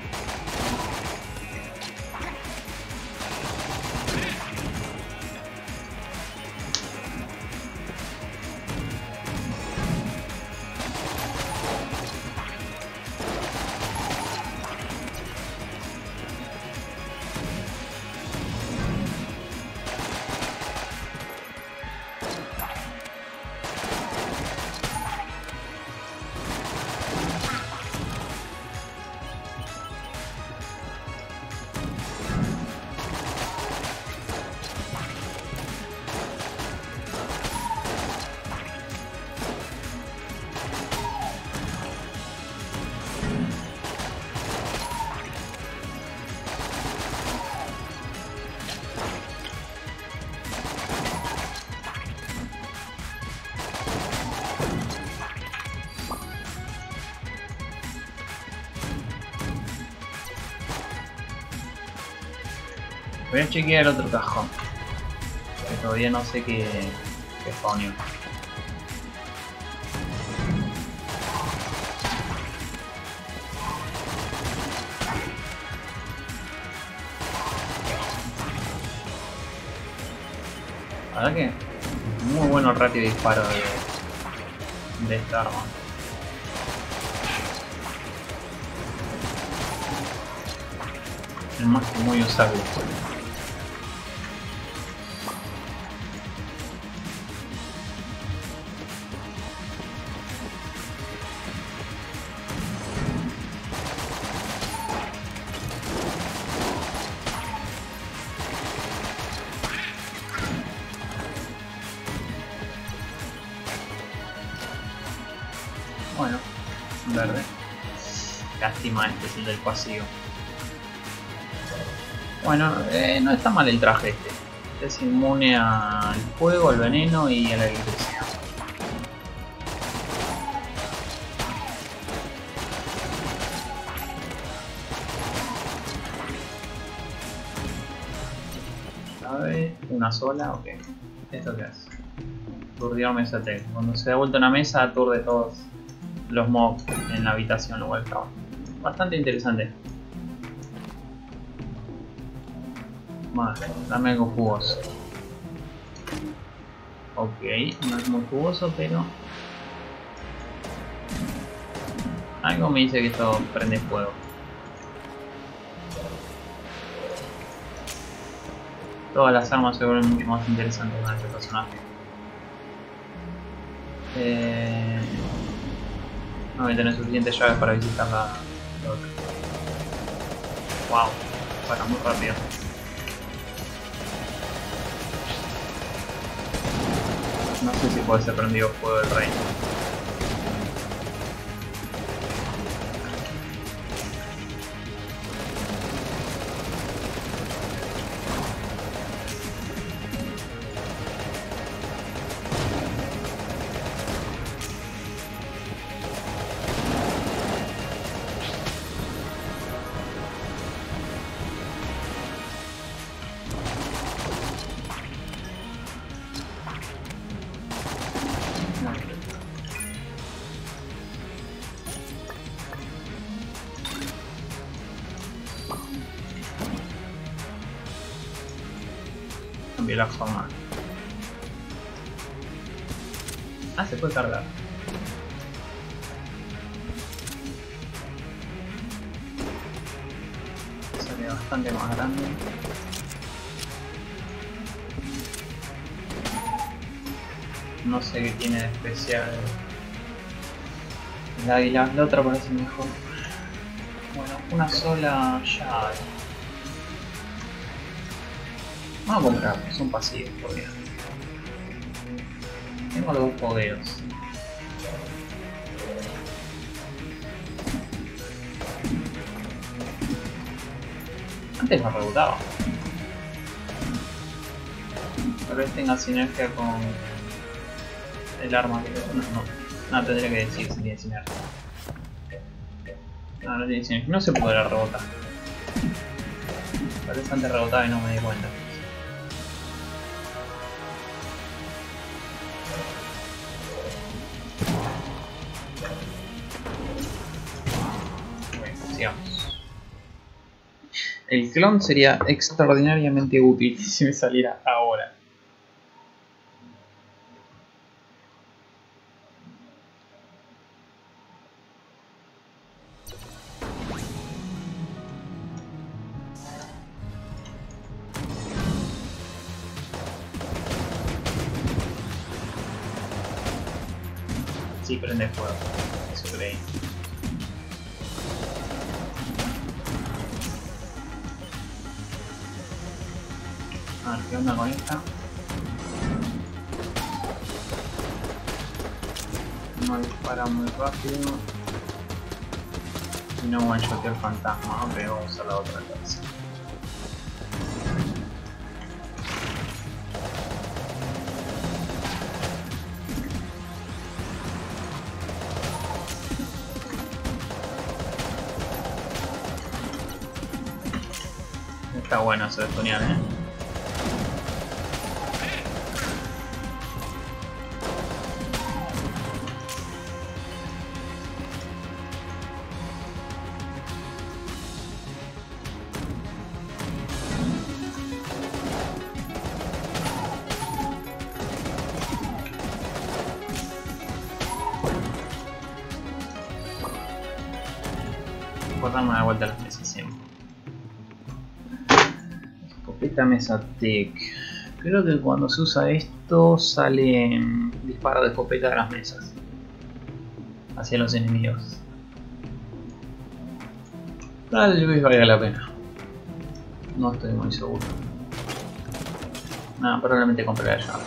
Voy a chequear el otro cajón, que todavía no sé qué spawneó. La verdad que muy bueno el ratio de disparo de esta arma. Es más que muy usable. Bueno, verde. Lástima, este es el del pasivo. Bueno, no está mal el traje este. Es inmune al fuego, al veneno y a la electricidad. llave, una sola, ok. ¿Esto qué es? Aturdir mesa tech. Cuando se da vuelta una mesa, aturde todos los mobs en la habitación, lo cual está bastante interesante. Vale, dame algo jugoso. Ok, no es muy jugoso, pero algo me dice que esto prende fuego. Todas las armas se vuelven mucho más interesantes con este personaje. No voy a tener suficientes llaves para visitar la otra. Wow, para muy rápido. No sé si puede ser prendido fuego el rey. Cambié la forma. Ah, se puede cargar. Sale bastante más grande. No sé qué tiene de especial el águila. La otra parece mejor. Bueno, una sola llave. Vamos a comprar, son pasivos todavía. Tengo los dos fogueos. Antes lo rebotaba. Tal vez tenga sinergia con el arma que tengo. No, tendría que decir si tiene sinergia. No tiene sinergia. No se podrá rebotar. Tal vez antes rebotaba y no me di cuenta. El clon sería extraordinariamente útil si me saliera ahora. Sí, prende fuego. Eso creí. A ver, ¿qué onda con esta? No dispara muy rápido. Y no one-shotea el fantasma. Ok, vamos a la otra clase. Está bueno eso de tunear, Por darme una vuelta a las mesas siempre. Escopeta mesa tech. Creo que cuando se usa esto sale disparo de escopeta de las mesas hacia los enemigos. Tal vez valga la pena. No estoy muy seguro. Nada, probablemente compraré la llave.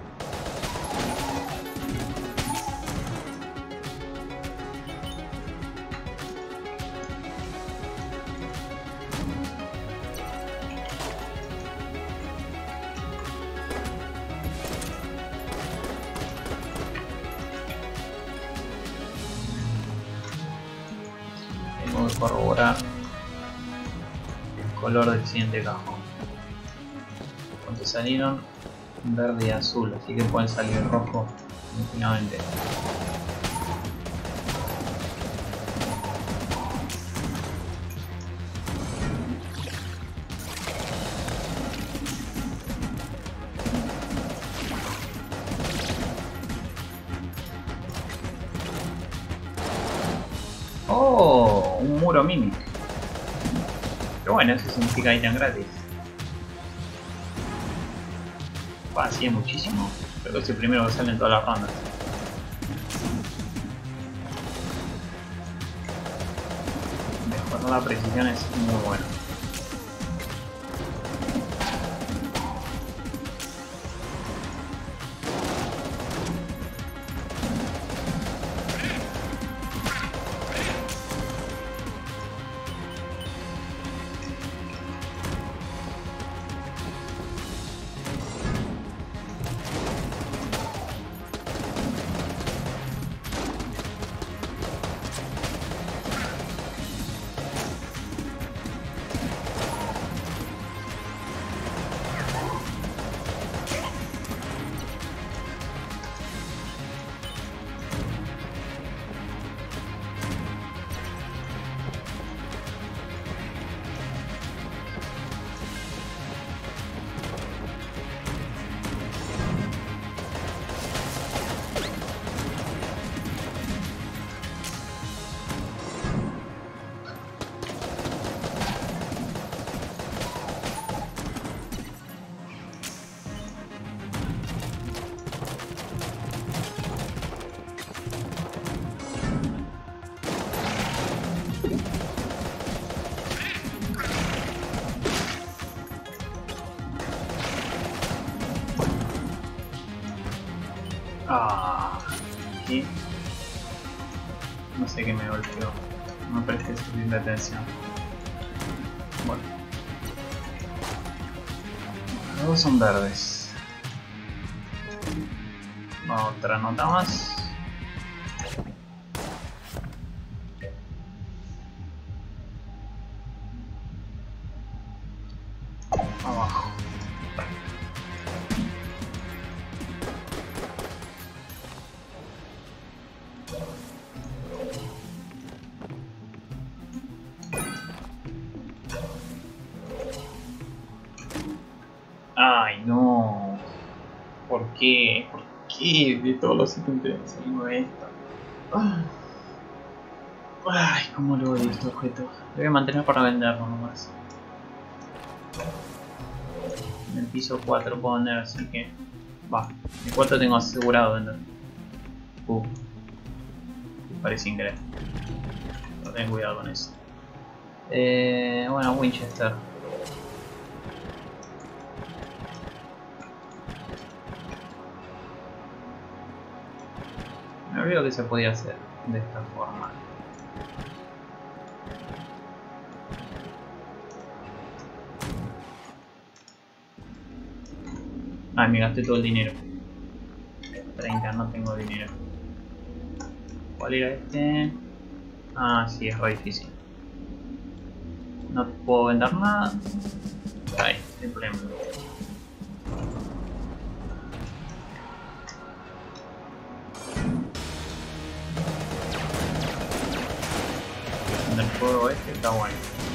Tengo que corroborar el color del siguiente cajón. Cuando salieron verde y azul, así que pueden salir rojo definitivamente. Oh, un muro Mimic. Pero bueno, eso significa ítem gratis. Así es muchísimo. Creo que es el primero que sale en todas las rondas. Mejorar la precisión es muy bueno. Ah, y no sé qué me golpeó, no presté suficiente atención. Bueno, los dos son verdes. Otra nota más. Abajo. Ay, no. ¿Por qué? ¿Por qué? De todos los ítems que salió esto. Ay, cómo lo odio este objeto. Lo voy a mantener para venderlo nomás. En el piso 4 puedo vender, así que... Va, el 4 tengo asegurado vender. Parece increíble. No ten cuidado con eso. Bueno, Winchester. Me olvidé que se podía hacer de esta forma. Ay, me gasté todo el dinero. 30, no tengo dinero. ¿Cuál era este? Ah, sí, es re difícil. No puedo vender nada. Ahí, sin problema. El juego este está bueno.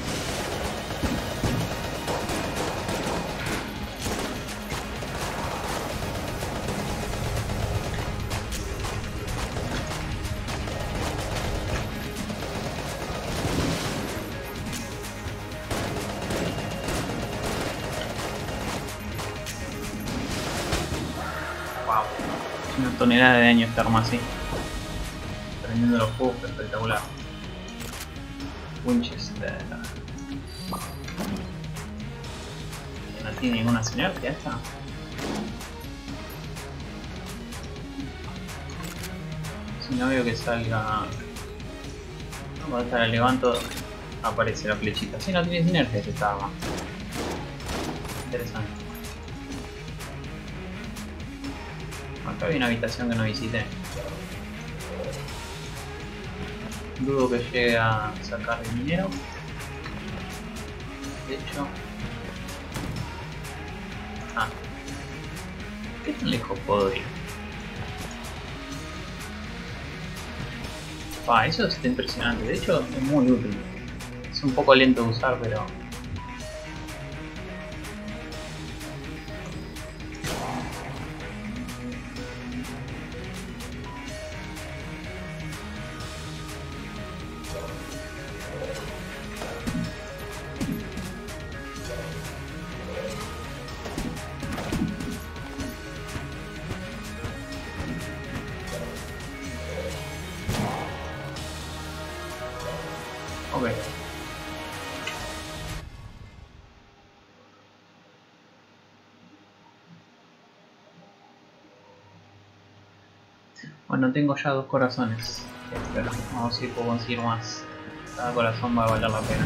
Wow, una tonelada de daño esta arma así. Prendiendo los juegos, espectacular. Winchester. No tiene ninguna sinergia esta. Si no veo que salga... Cuando esta la levanto aparece la flechita. Si no tiene sinergia esta arma. Interesante. Acá hay una habitación que no visité. Dudo que llegue a sacar el dinero. De hecho, Ah, ¿qué tan lejos puedo ir? Eso está impresionante. De hecho, es muy útil. Es un poco lento de usar, pero... Ok. Bueno, tengo ya 2 corazones. Pero vamos a ver si puedo conseguir más. Cada corazón va a valer la pena.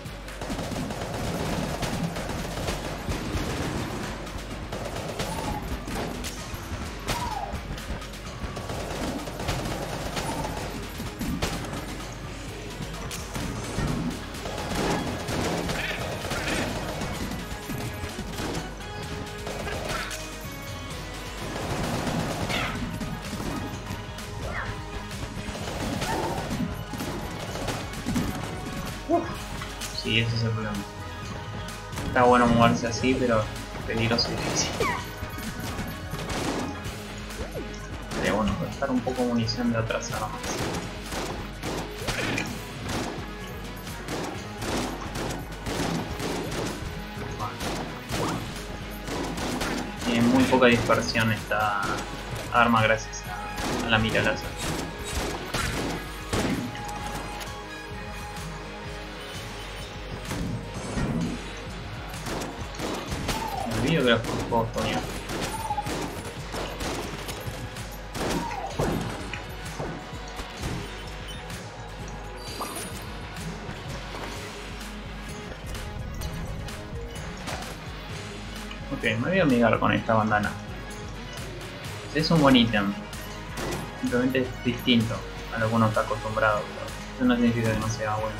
Sí, ese es el problema. Está bueno moverse así, pero peligroso y difícil. Sería bueno gastar un poco de munición de otras armas. Tiene muy poca dispersión esta arma gracias a la mira láser. Me olvido que los juegos ponían. Ok, me voy a amigar con esta bandana. Es un buen ítem. Simplemente es distinto a lo que uno está acostumbrado, pero eso no significa que no sea bueno.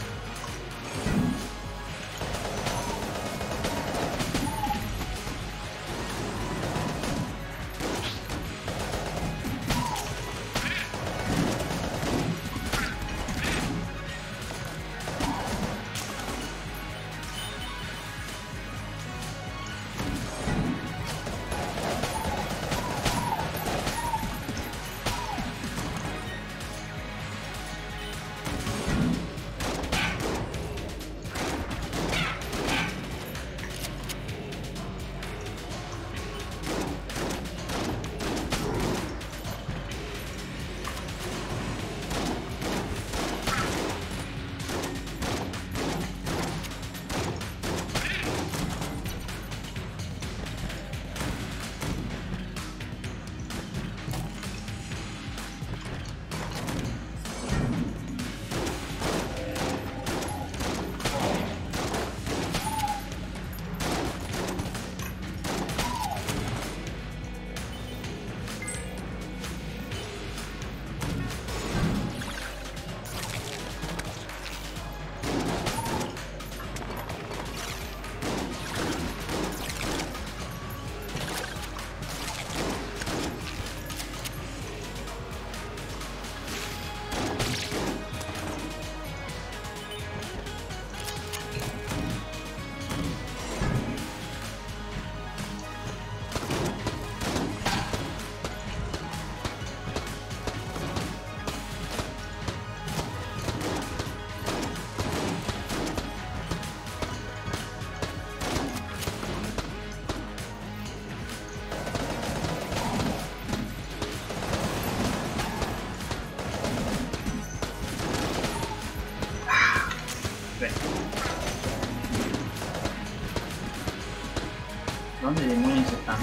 ¿Dónde demonios están?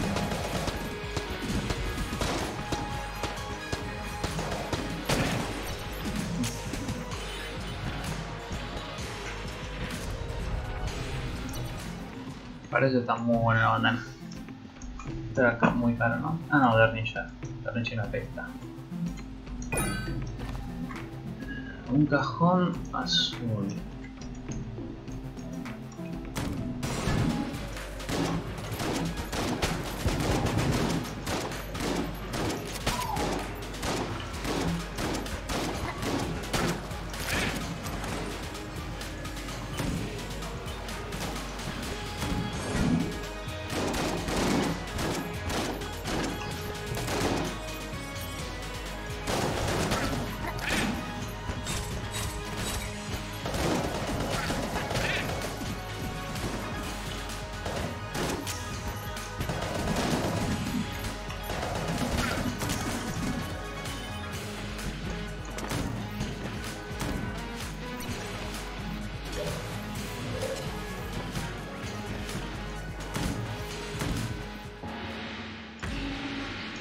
Parece que está muy buena la bandana. Esta de acá es muy cara, ¿no? Ah, no, Dernisher. Dernisher no apesta. Un cajón azul.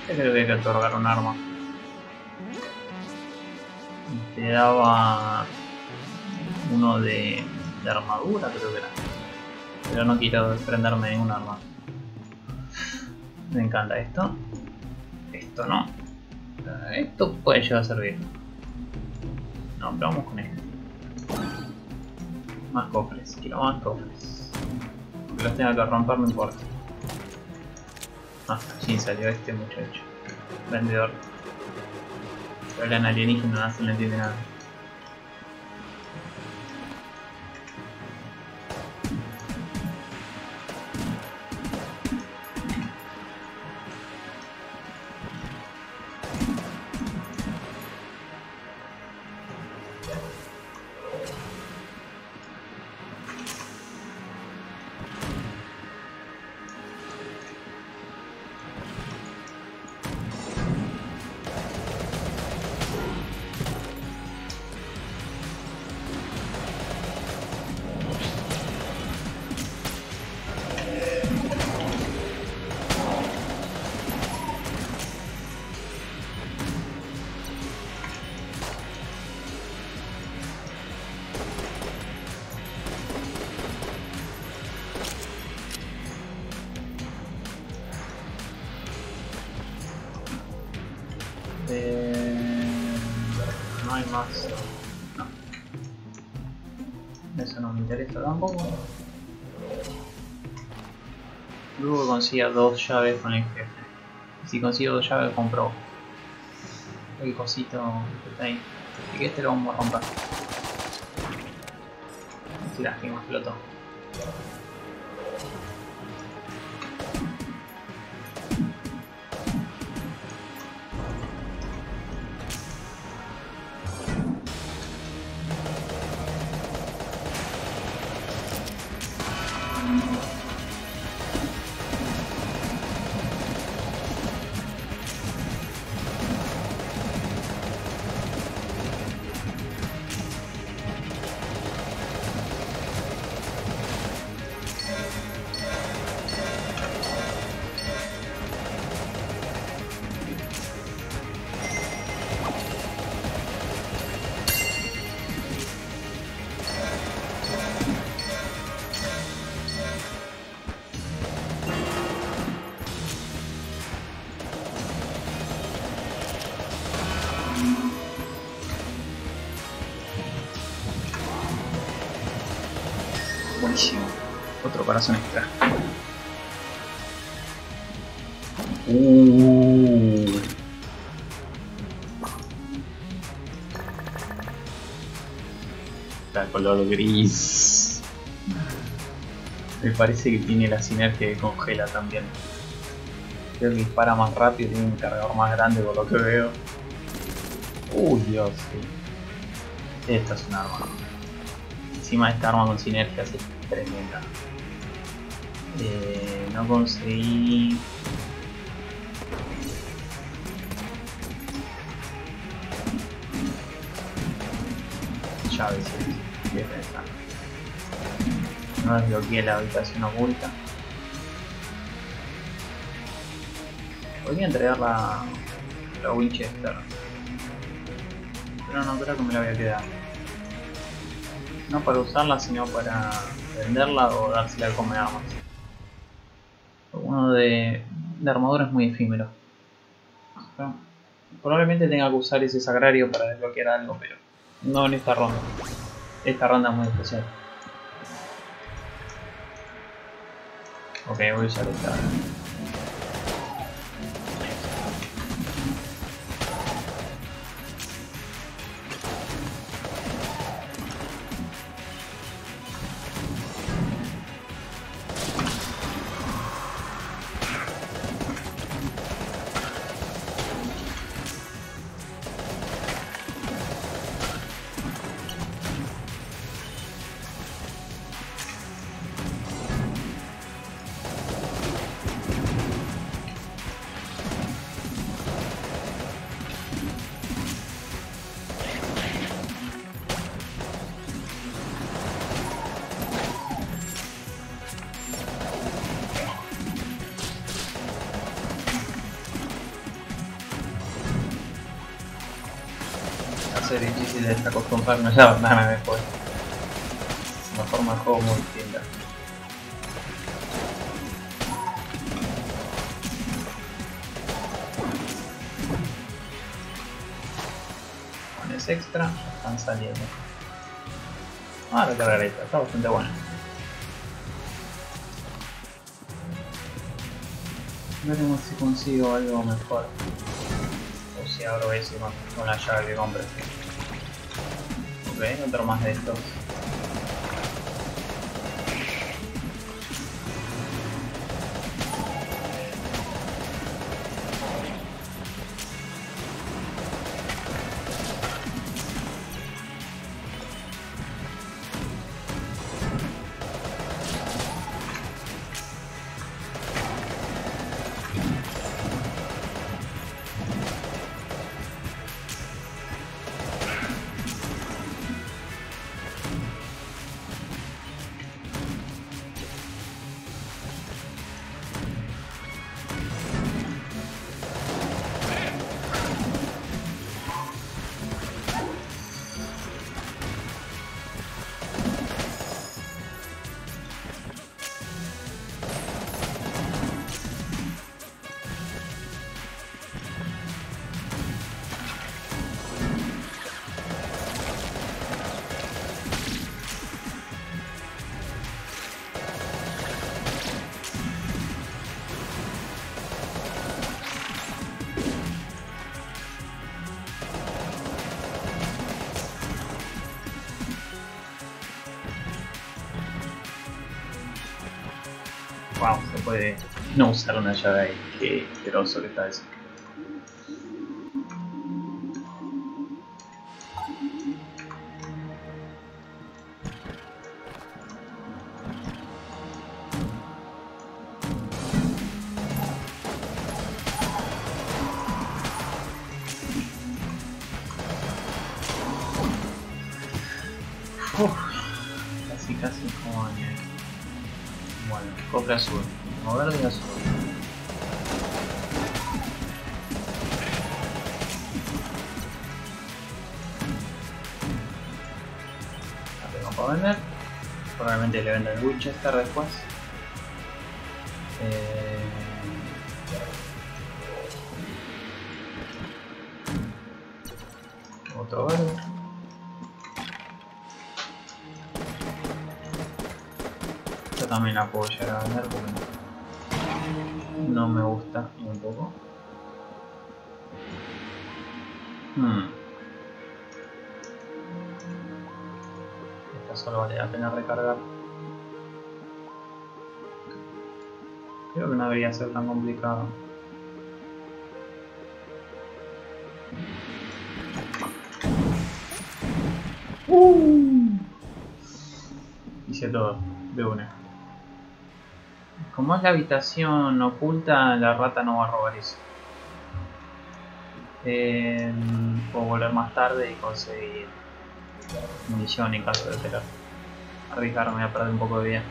Este creo que hay que otorgar un arma. Te daba uno de armadura, creo que era. Pero no quiero desprenderme de ningún arma. Me encanta esto. Esto no. Esto puede llegar a servir. No, pero vamos con esto. Más cofres. Quiero más cofres. Aunque los tenga que romper no importa. Ah, sí, salió este muchacho. Vendedor. Hablan alienígena, no se le entiende nada. No hay más. No. Eso no me interesa tampoco. Luego consiga 2 llaves con el jefe. Si consigo 2 llaves compro el cosito que está ahí. Así que este lo vamos a romper. Si la gema explotó. Buenísimo. Otro corazón extra. Está color gris. Me parece que tiene la sinergia de congela también. Creo que dispara más rápido, tiene un cargador más grande por lo que veo. Uy, Dios, sí. Esta es un arma. Encima esta arma con sinergia es tremenda. No conseguí... Llaves, defensa. No desbloqueé la habitación oculta. Podría entregar la Winchester, pero no creo que me la voy a quedar. No para usarla, sino para venderla o dársela a comer armas. Uno de armadura es muy efímero. Pero probablemente tenga que usar ese sagrario para desbloquear algo, pero no en esta ronda. Esta ronda es muy especial. Ok, voy a usar esta. ser difícil de acostumbrarme a la bandana después. Una forma de juego muy distinta. Con ese extra ya están saliendo. Ah, recargar esta, está bastante buena. Veremos si consigo algo mejor. O si abro ese con la llave que compré. Ok, otro más de estos. Wow, se puede no usar una llave ahí. Qué asqueroso que está eso. Casi como en el... Bueno, cofre azul, verde y azul. La tengo para vender. Probablemente le venda el Winchester después. Otro verde. También la puedo llegar a vender porque no me gusta un poco. Esta solo vale la pena recargar. Creo que no debería ser tan complicado. Hice todo de una. Como es la habitación oculta, la rata no va a robar eso. Puedo volver más tarde y conseguir munición en caso de querer arriesgarme a perder un poco de vida.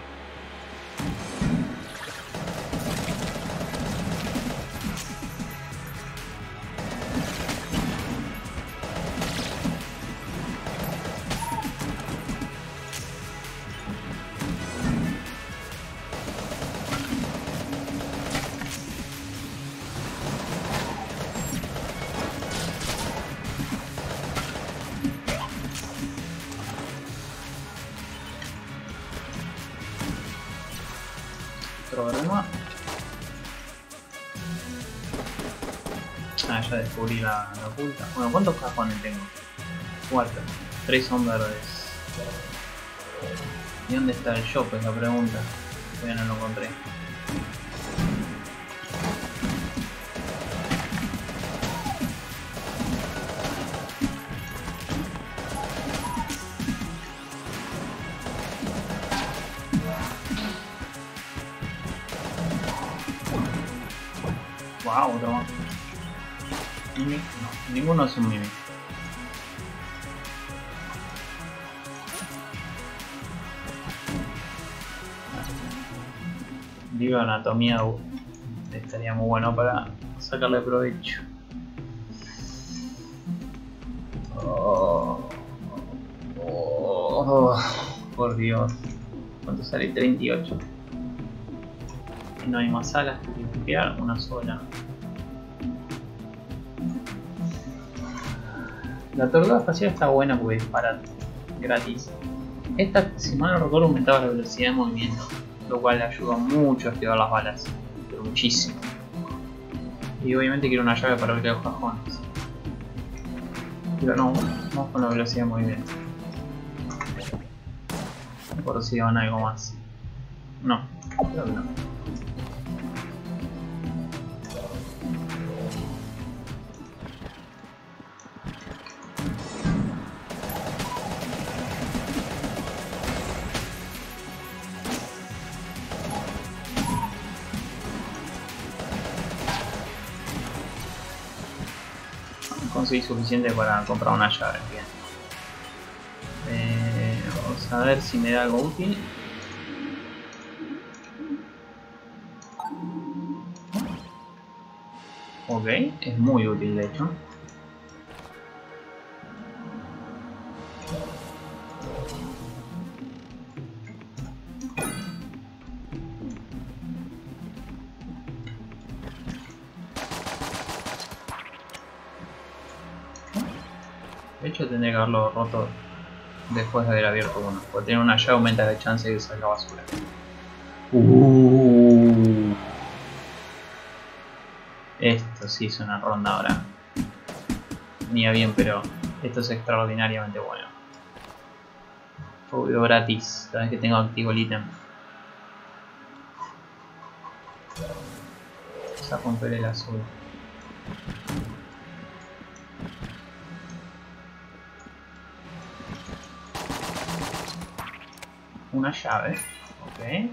Problema. Ah, ya descubrí la oculta. Bueno, ¿cuántos cajones tengo? 4. 3 son verdes. ¿Y dónde está el shop? Es la pregunta. Todavía no lo encontré. Wow, otro más. Mimi, no, ninguno es un Mimi. Viva anatomía estaría muy bueno para sacarle provecho. Oh. Oh, por Dios. ¿Cuánto sale? 38. Y no hay más alas que limpiar, una sola. La tortuga espacial está buena porque dispara gratis. Esta, si mal no recuerdo, aumentaba la velocidad de movimiento, lo cual le ayuda mucho a esquivar las balas, pero muchísimo. Y obviamente quiero una llave para abrir los cajones. Pero no, vamos con la velocidad de movimiento. Por si van algo más. No, creo que no. Conseguí suficiente para comprar una llave. Bien. Vamos a ver si me da algo útil. Ok, es muy útil de hecho. De hecho tendría que haberlo roto después de haber abierto uno. Porque tener una llave aumenta la chance de que salga basura. Esto sí es una ronda ahora. Venía bien, pero esto es extraordinariamente bueno. Obvio gratis, cada vez que tengo activo el ítem. Vamos a romper el azul. Una llave, ok.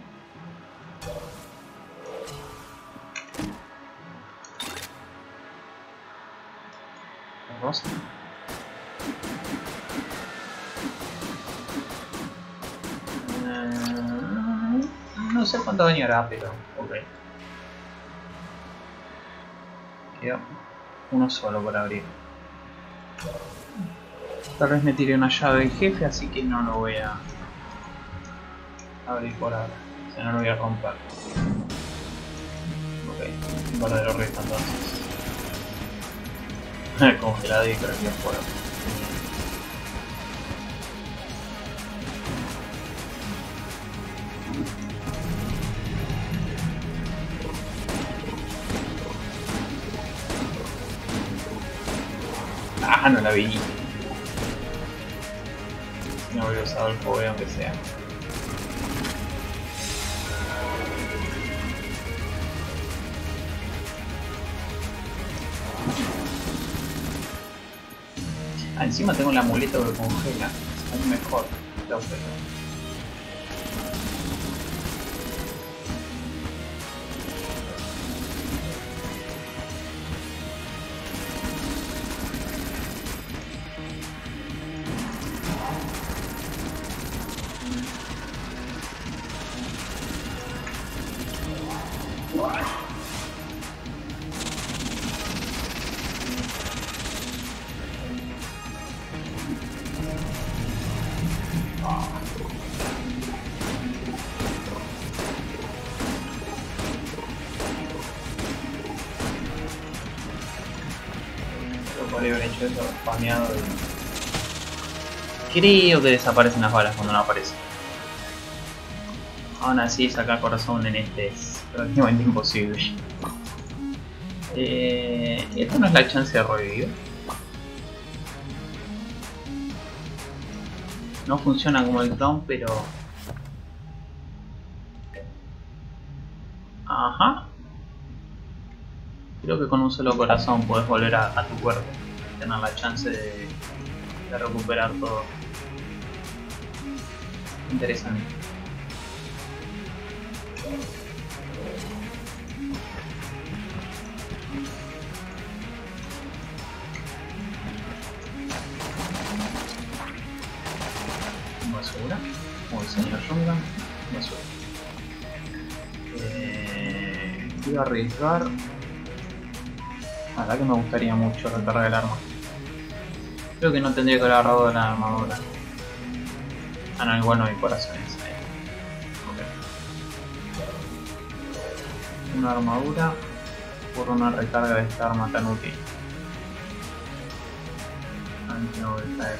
Rosa. No sé cuánto daño hará, pero ok. Queda uno solo por abrir. Tal vez me tire una llave del jefe, así que no lo voy a abrir por ahora. O sea, no lo voy a romper. Ok, un verdadero reto entonces. Congelado y prendió fuego. Ah, no la vi. No habría usado el fuego aunque sea. Ah, encima tengo el amuleto que congela. Es mejor la oferta. Podría haber hecho eso, spameado y... Creo que desaparecen las balas cuando no aparecen. Aún así sacar corazón en este es prácticamente imposible. Esta no es la chance de revivir. No funciona como el clon, pero... Ajá. Creo que con un solo corazón puedes volver a tu cuerpo. Tener la chance de recuperar todo. Interesante. Basura. Como el señor Junga. Basura. Quiero arriesgar. La verdad que me gustaría mucho recargar el arma. Creo que no tendría que haber agarrado la armadura. Ah, no, igual no hay corazones ahí. Okay. Una armadura por una recarga de esta arma tan útil. Antes no voy a caer.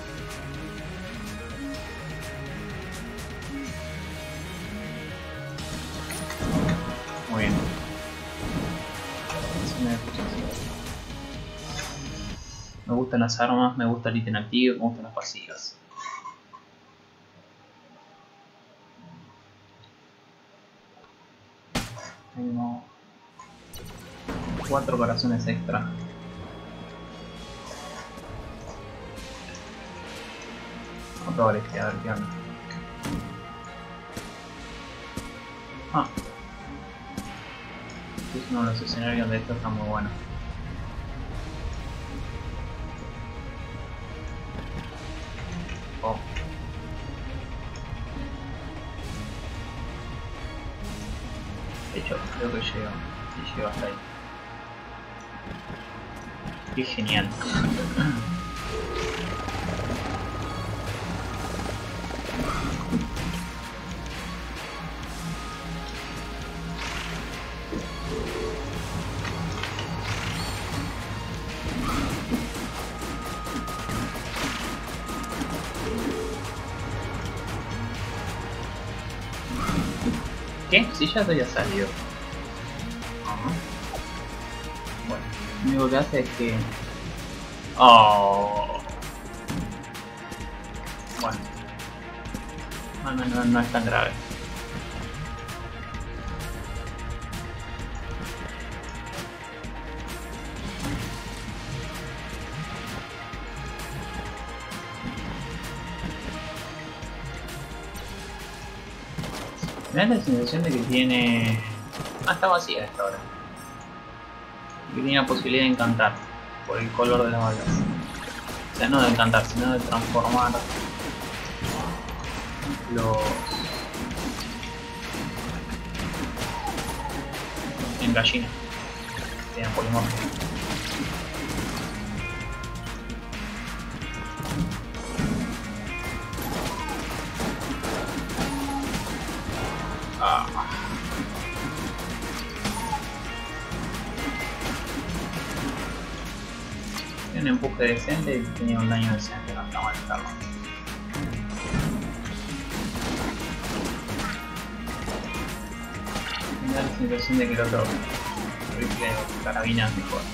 Muy bien. Me gustan las armas, me gusta el ítem activo, me gustan las pasivas. Tengo 4 corazones extra. Vamos a probar este, a ver qué onda. Ah. Este es uno de los escenarios donde esto está muy bueno. Oh. De hecho, creo que llego. Y llego hasta ahí. Qué genial. ¿Qué? Si ya había salido. Bueno, lo único que hace es que... Oh. Bueno. No es tan grave. Me da la sensación de que tiene... Ah, está vacía esta hora. Que tiene la posibilidad de encantar por el color de las balas. O sea, no de encantar, sino de transformar los... en gallina. Tienen polimorfo. Un empuje decente y tenía un daño decente, no está mal estarlo. Me da la sensación de que el otro rifle o carabina es mejor.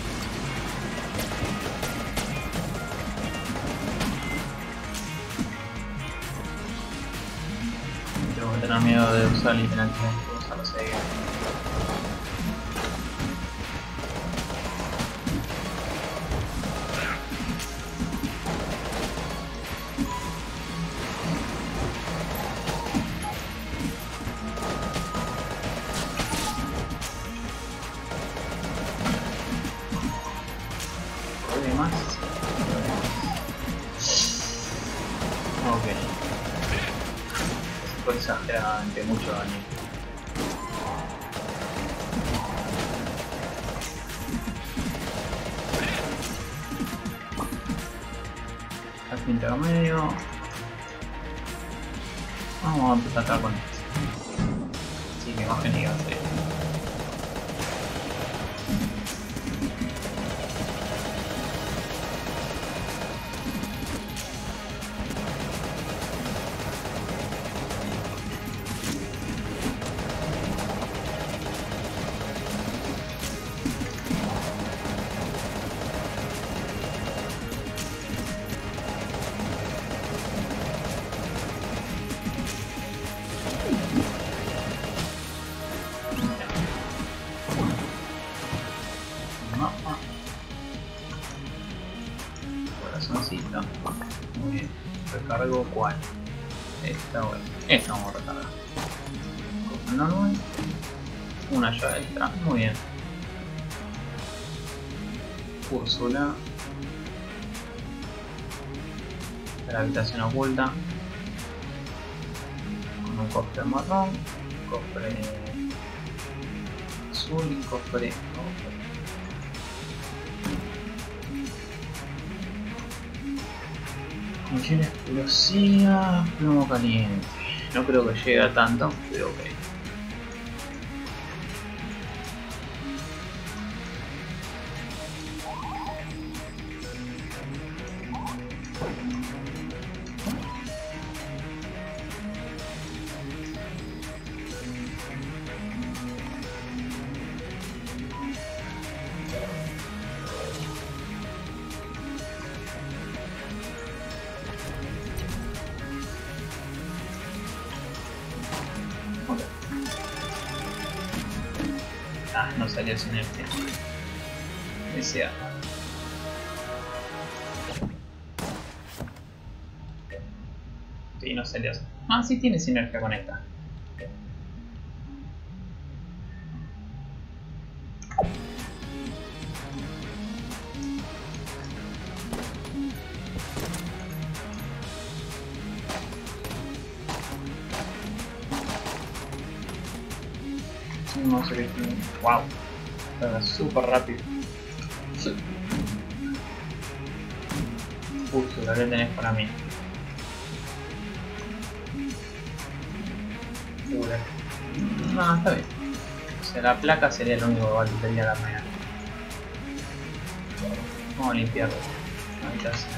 Tengo que tener miedo de usar literalmente, usarlo seguido. Fue exageradamente mucho daño. Al intermedio. Vamos a empezar acá con esto. Sí, que más genial, sí. Corazoncito. Muy bien. Recargo cuál. Esta o esta. Esta vamos a recargar. Normal. Una llave extra. Muy bien. Úrsula. La habitación oculta. Con un cofre marrón. Cofre azul y cofre rojo. Mochila explosiva, plomo caliente. No creo que llegue a tanto, pero ok. No salió sin este. Desea. Sí, no salió. Ah, sí tiene sinergia con esta. No sé qué. Wow. Está súper rápido. Justo, la que tenés para mí. No, está bien. O sea, la placa sería lo único que valdría la pena. Vamos a limpiarlo. Habitaciones.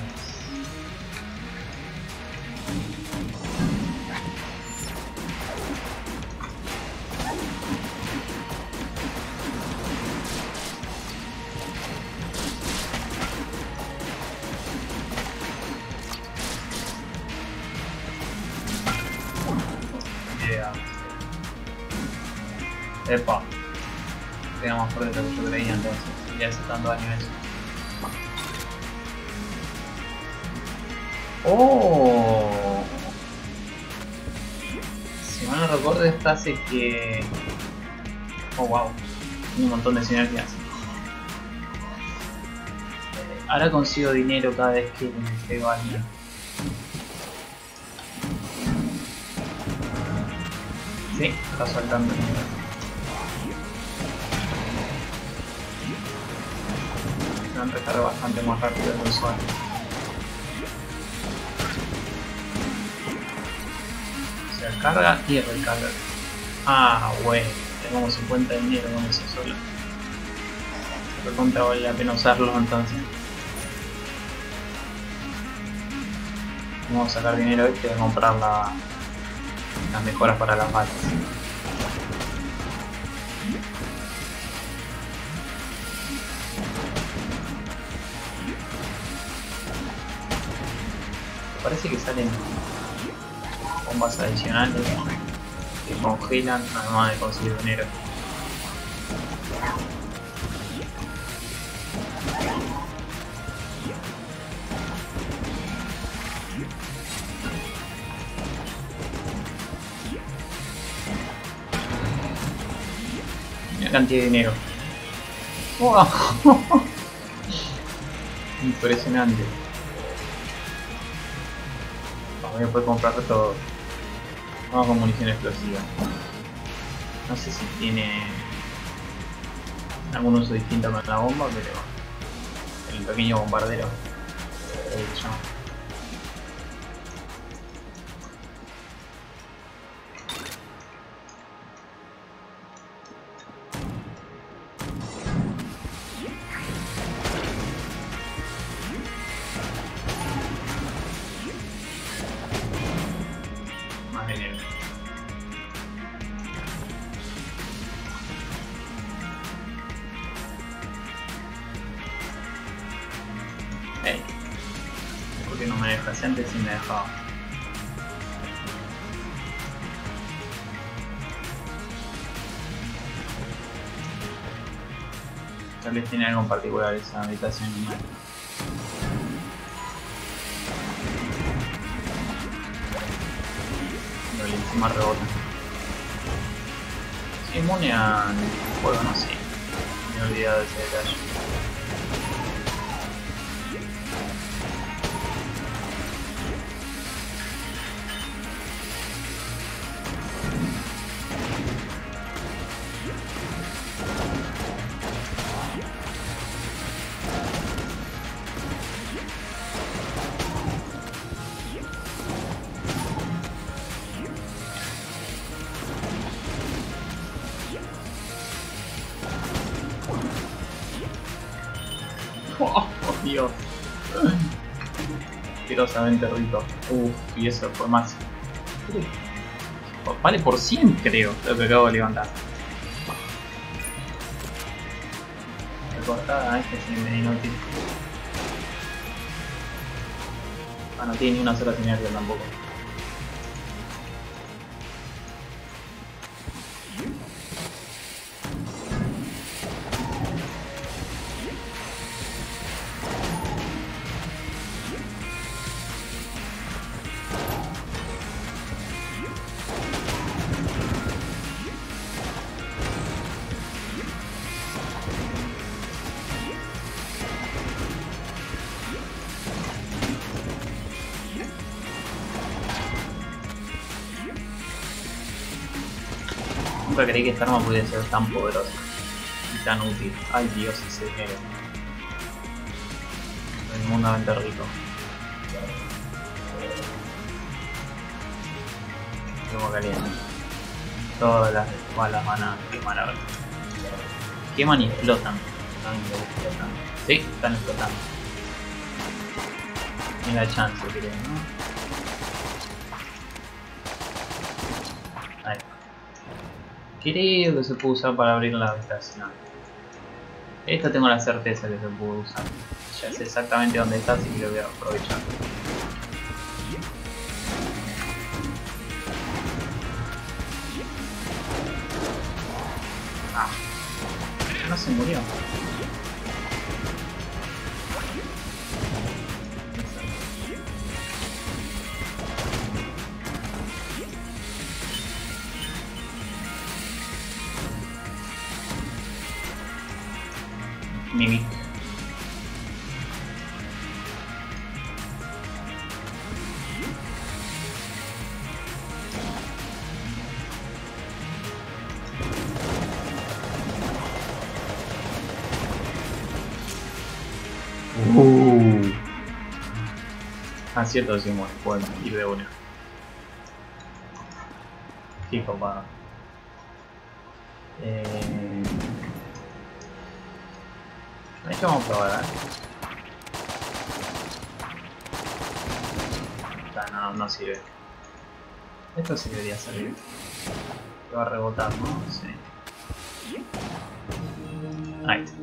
Epa, pega más fuerte de lo que yo creía entonces, ya hace tanto daño eso. ¡Oh! Si mal no recuerdo, esta hace que... Oh wow, tiene un montón de sinergias. Ahora consigo dinero cada vez que me pego a alguien. Sí, está soltando dinero. Recarga bastante más rápido del usuario. O sea, carga y recarga. Ah, bueno, tenemos 50 de dinero con eso solo. Pero contra vale la pena usarlo entonces. Vamos a sacar dinero este de comprar las mejoras para las balas. Parece que salen bombas adicionales que congelan además de conseguir dinero. Mira la cantidad de dinero. ¡Wow! Impresionante. Voy a poder comprar todo. Vamos con munición explosiva. No sé si tiene algún uso distinto con la bomba, pero el pequeño bombardero se llama. Porque no me deja, antes sí me dejaba. Tal vez tiene algo en particular esa habitación animal. Pero encima rebota. Es inmune al fuego, no sé. Me he olvidado de ese detalle. Oh, por Dios. Asquerosamente rico. Y eso fue más. Vale por 100 creo lo que acabo de levantar. Me cortada este sí me inútil. Ah, no tiene ni una sola sinergia tampoco. Nunca creí que esta arma pudiera ser tan poderosa y tan útil. Ay Dios, ese dinero. El mundamente rico. Como caliente. Todas las balas van a quemar ahora. Queman y explotan. Sí, están explotando. Ni la chance, creo, ¿no? Ahí. Creo que se puede usar para abrir la habitación. Esta tengo la certeza que se puede usar. Ya sé exactamente dónde está, así que lo voy a aprovechar. Ah, no se murió. Mimic. Ah, cierto, sí, bueno, puedo ir de una. Sí, papá. De hecho, vamos a probar, no sirve. Esto sí debería servir. Te va a rebotar, ¿no? Sí. Ahí está.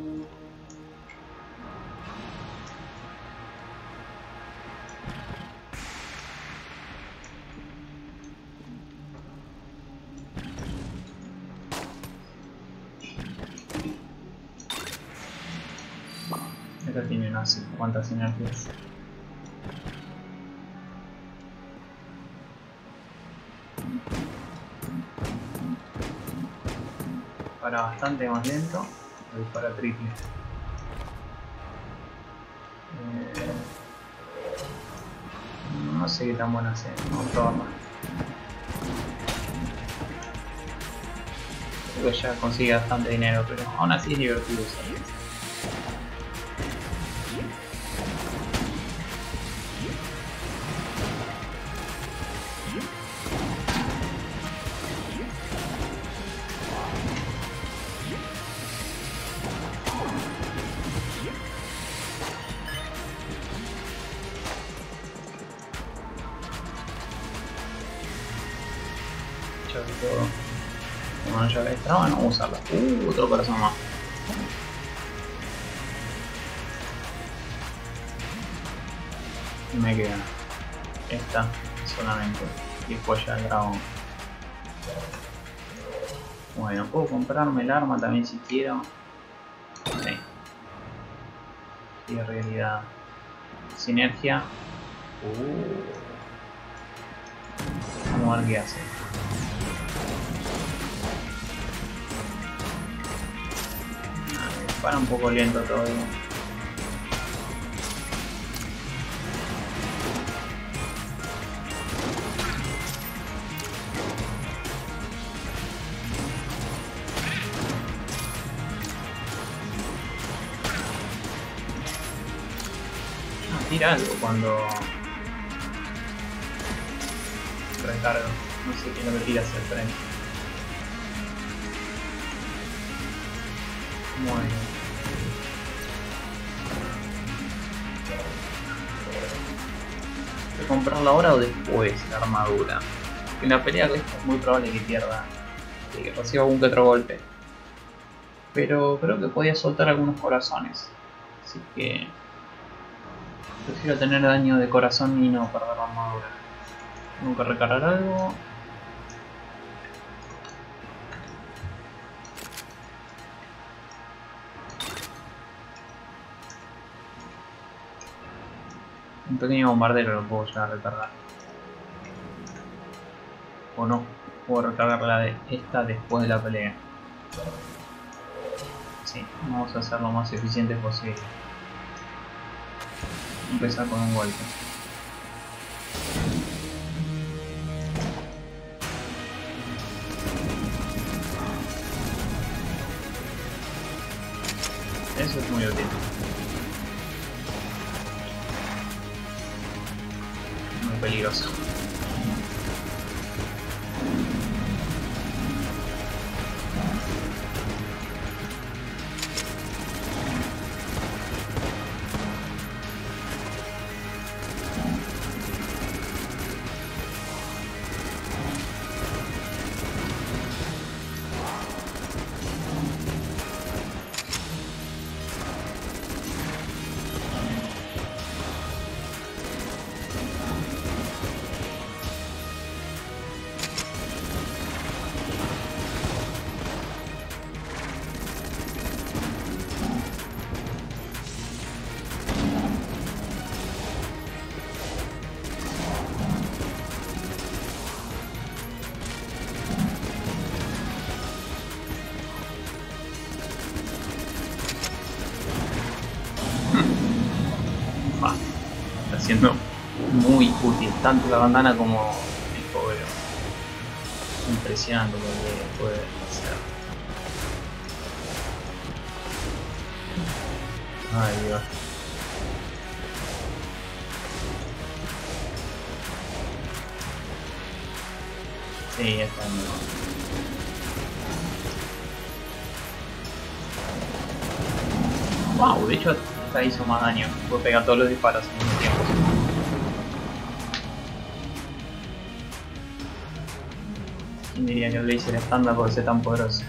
Esta tiene unas cuantas energías. Dispara bastante más lento, lo dispara triple. No sé qué tan buena sea, vamos a probarla. Creo que ya consigue bastante dinero, pero aún así es divertido usarlo. Todo. Una llave extra, bueno, vamos a usarla. Otro corazón más. Y me queda esta solamente. Y después ya el dragón. Bueno, puedo comprarme el arma también si quiero. Sí. Y en realidad. Sinergia. Vamos a ver qué hace. Para un poco lento todavía. Tira algo cuando recargo. No sé qué es lo que tira hacia el frente. Bueno. comprarla ahora o después la armadura. En la pelea con esta es muy probable que pierda, que reciba algún que otro golpe. Pero creo que podía soltar algunos corazones. Así que prefiero tener daño de corazón y no perder la armadura. Tengo que recargar algo. Un pequeño bombardero lo puedo llegar a recargar. O no, puedo recargar la de esta después de la pelea. Sí, vamos a hacer lo más eficiente posible. Empezar con un golpe. Eso es muy útil. Muy peligroso. Siendo muy útil, tanto la bandana como el cobro. Impresionante lo que puede hacer. Ay, Dios. Sí, ya está mejor. Wow, de hecho esta hizo más daño. Puedo pegar todos los disparos al mismo tiempo. ¿Quién diría que el laser estándar puede ser tan poderoso?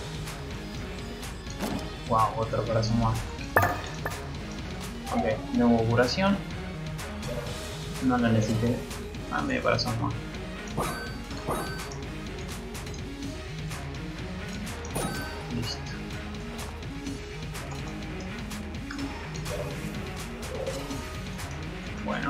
Wow, otro corazón más. Ok, nuevo curación. No la necesité. Ah, medio corazón más. Listo. Bueno.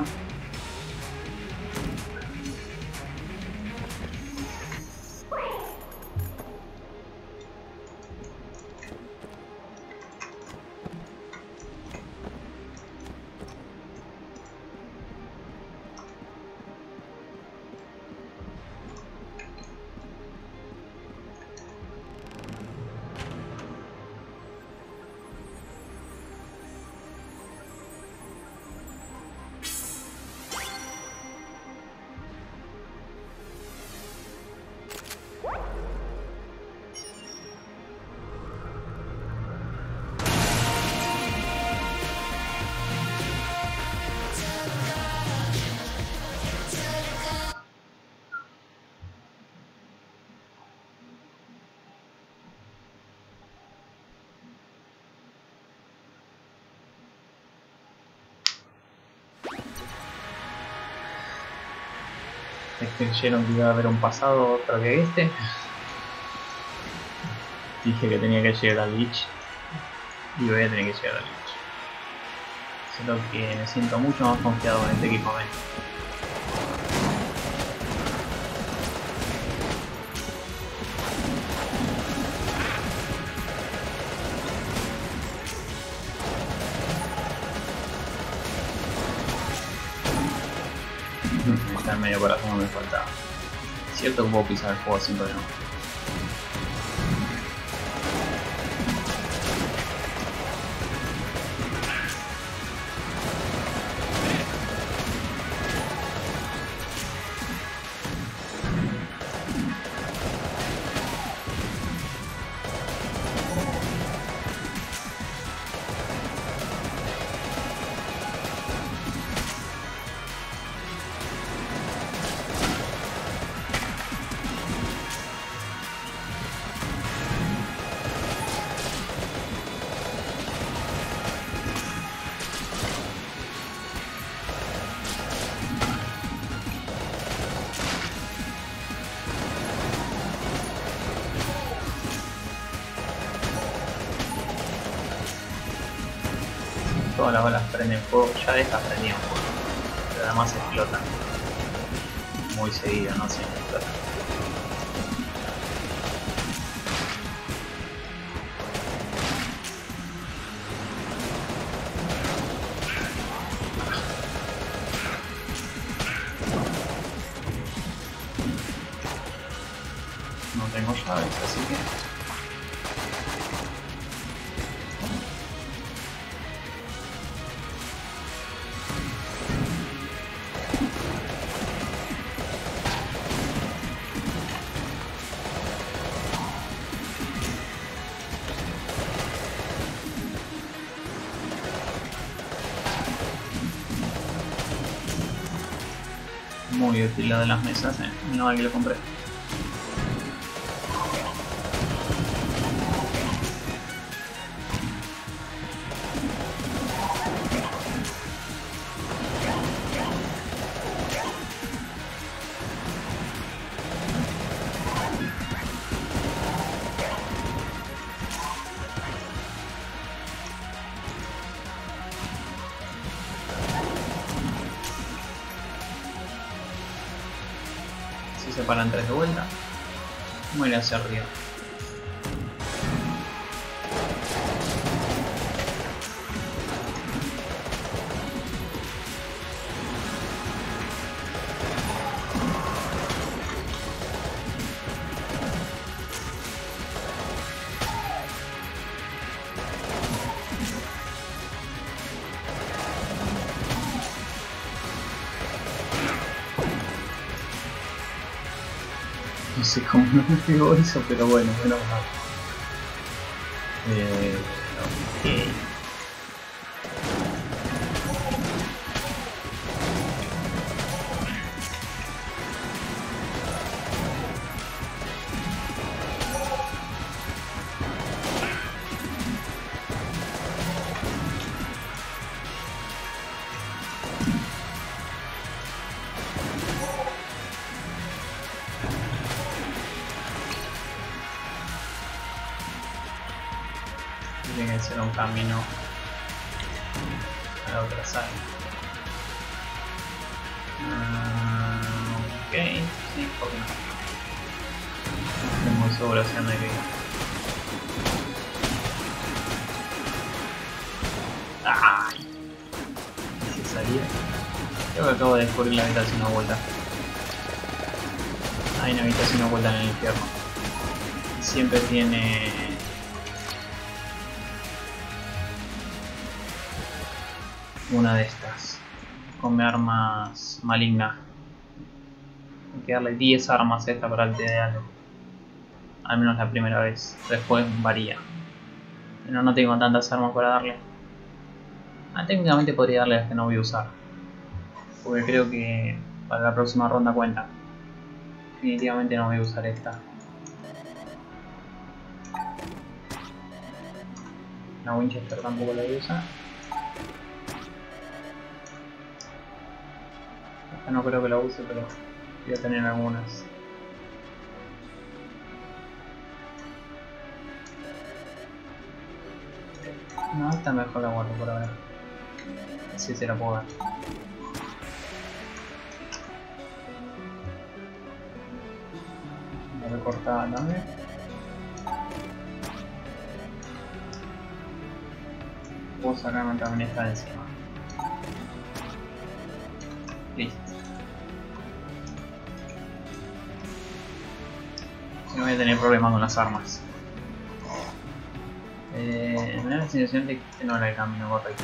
Creyeron que iba a haber un pasado otro que este. Dije que tenía que llegar al Lich y voy a tener que llegar al Lich. Solo que me siento mucho más confiado con este equipamiento. Está en medio corazón, no me faltaba. Es cierto que puedo pisar el juego sin problema. todas las balas prenden fuego, ya de estas prendían fuego, pero además explotan muy seguido, no siempre explotan. No tengo llaves, así que... Muy útil la de las mesas, no mal que lo compré. Si se paran 3 de vuelta, muere hacia arriba. No sé cómo no me pegó eso, pero bueno, menos mal. Ok. Tiene que ser un camino a la otra sala. Ok, sí, ¿por qué no? Estoy muy seguro de que... ¡Ay! ¿Se salía? Creo que acabo de descubrir la habitación oculta. Hay una habitación oculta en el infierno. Y siempre tiene... una de estas. Come armas malignas. Hay que darle 10 armas a esta para el algo. Al menos la primera vez. Después varía. Pero no tengo tantas armas para darle. Técnicamente podría darle las que no voy a usar. Porque creo que para la próxima ronda cuenta. Definitivamente no voy a usar esta. La Winchester tampoco la voy a usar. Esta no creo que la use, pero voy a tener algunas. No, esta mejor la guardo por ahora. Así se la puedo dar. La recortada también. Puedo sacarme también esta de encima. Listo. No voy a tener problemas con las armas. Me da la sensación de que este no era el camino correcto.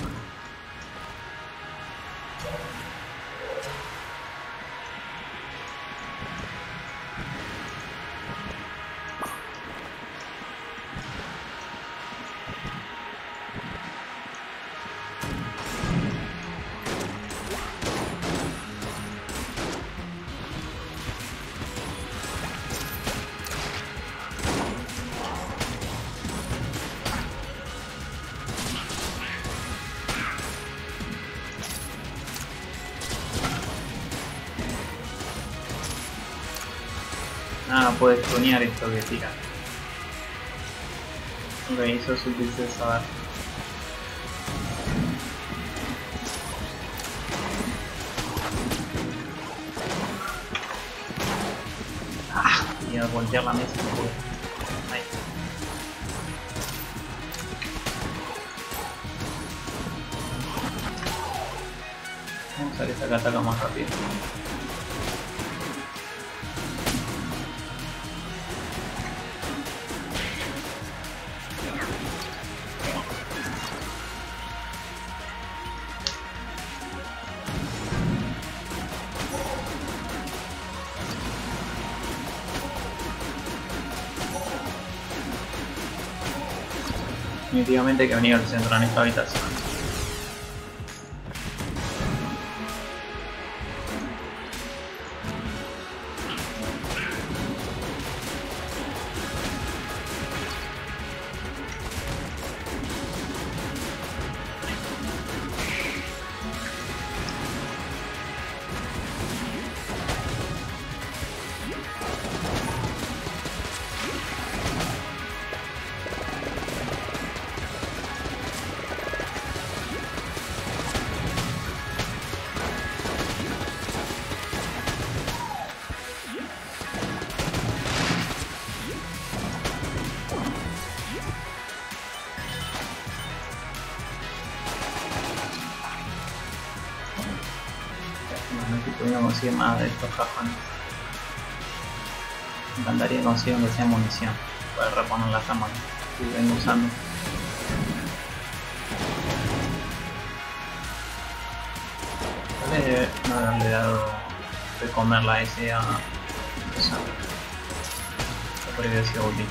Ah, puedes tunear esto que tira. Ok, eso es útil de saber. a voltear la mesa y no pude. Ahí. Vamos a que esta ataca más rápido. Definitivamente hay que venir al centro en esta habitación. No consigue más de estos cajones. Me encantaría conseguir que sea munición para reponer las armas que vengo usando. Tal vez no haberle dado de comer la S a esa. Podría haber sido útil.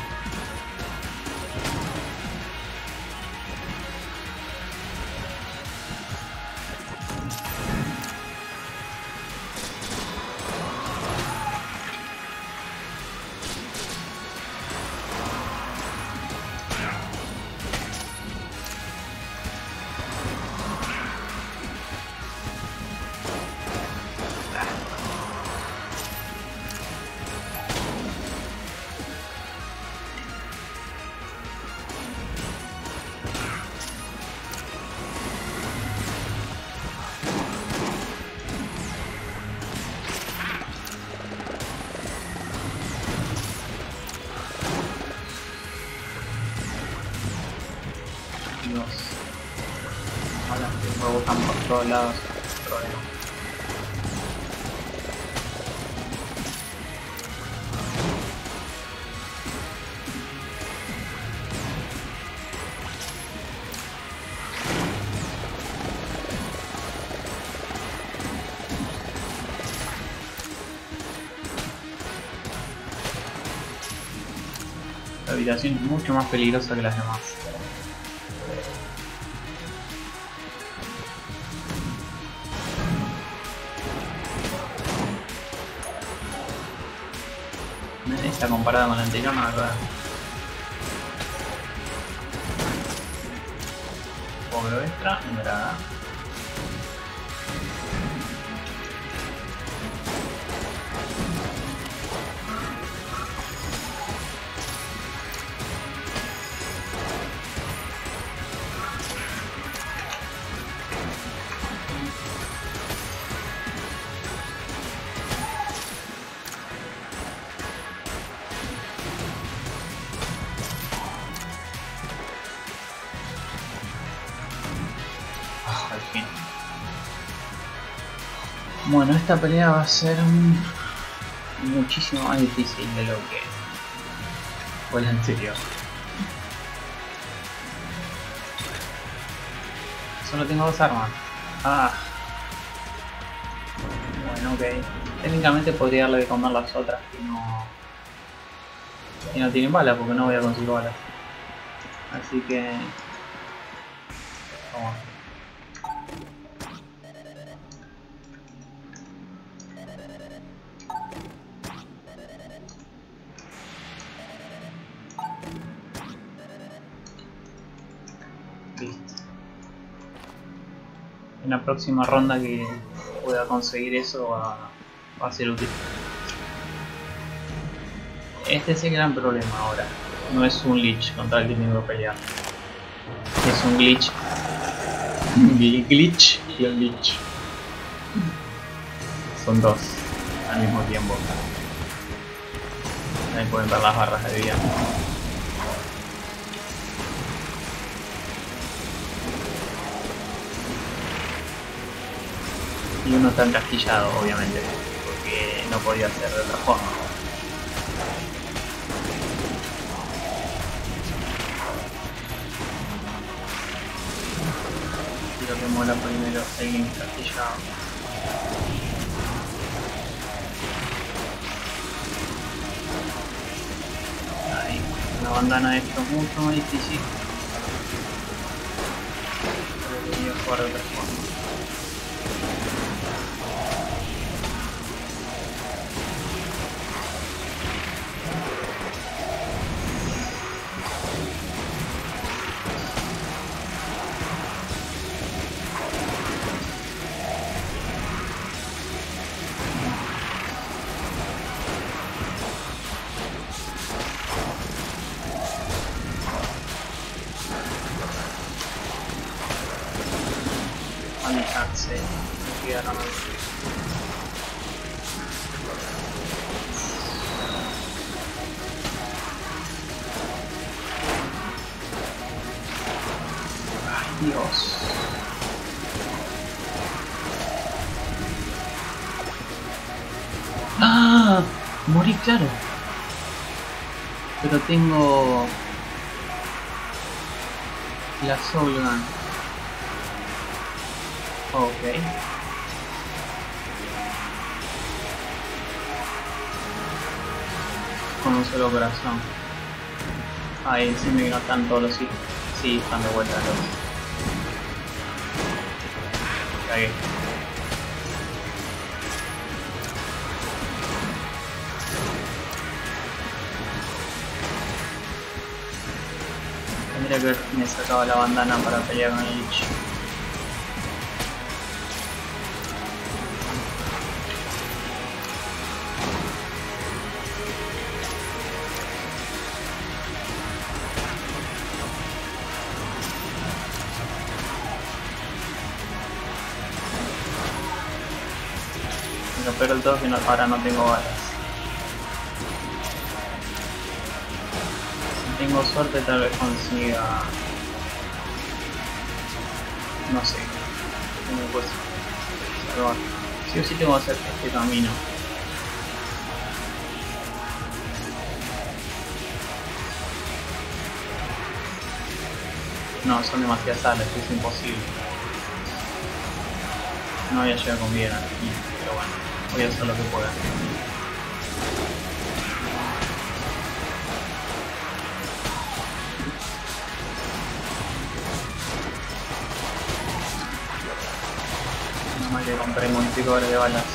Ahora que rebotan por todos lados, problema. La habitación es mucho más peligrosa que las demás. Esta comparada con la anterior, no, la verdad. Pobre extra, mirada. Bueno, esta pelea va a ser muchísimo más difícil de lo que fue la anterior. Solo tengo dos armas. Ah. Bueno, ok. Técnicamente podría darle de comer las otras que no tienen balas, porque no voy a conseguir balas. Así que... vamos. Listo. En la próxima ronda que pueda conseguir eso va a ser útil. Este es el gran problema ahora. No es un Lich contra el que tengo que pelear. Es un glitch. Glitch y el Lich. Son dos al mismo tiempo. Ahí pueden ver las barras de vida. Y uno está encastillado, obviamente, porque no podía ser de otra forma. Quiero que mola primero alguien encastillado. Ahí, la bandana de esto es mucho más difícil. Pero quería jugar de otra forma. Alejarse, me quedaron ahí. Ay, Dios. ¡Ah! Morí, claro. Pero tengo la Soul Gun. Ok. Con un solo corazón. Ahí sí me vino están todos los hijos. Sí, están de vuelta los. Cagué. Tendría que me sacaba la bandana para pelear con el Lich. Pero el todo es que ahora no tengo balas. Si tengo suerte tal vez consiga... no sé. ¿Cómo puedo salvar? Sí o sí tengo que hacer este camino. No, son demasiadas alas, es imposible. No voy a llegar con bien aquí, pero bueno, voy a hacer lo que pueda. Nomás le compré multiplicadores de balas.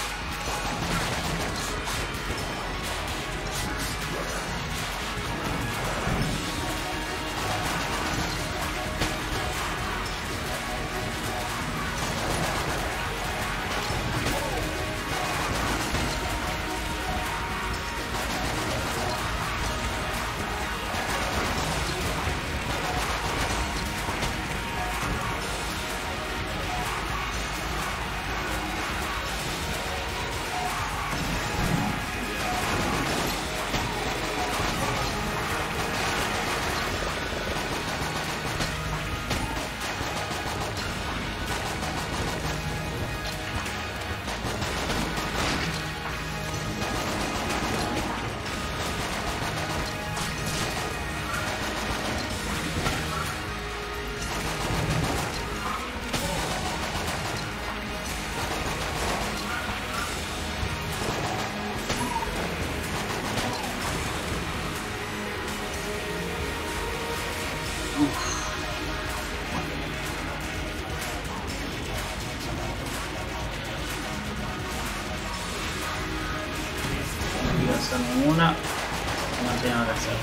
No voy a hacer ninguna, no tengo que hacer.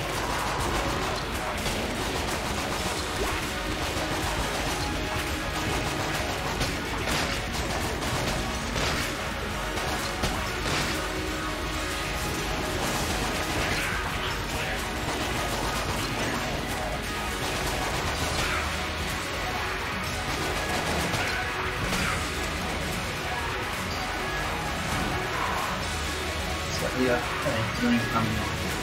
Arriba, tiene un cambio.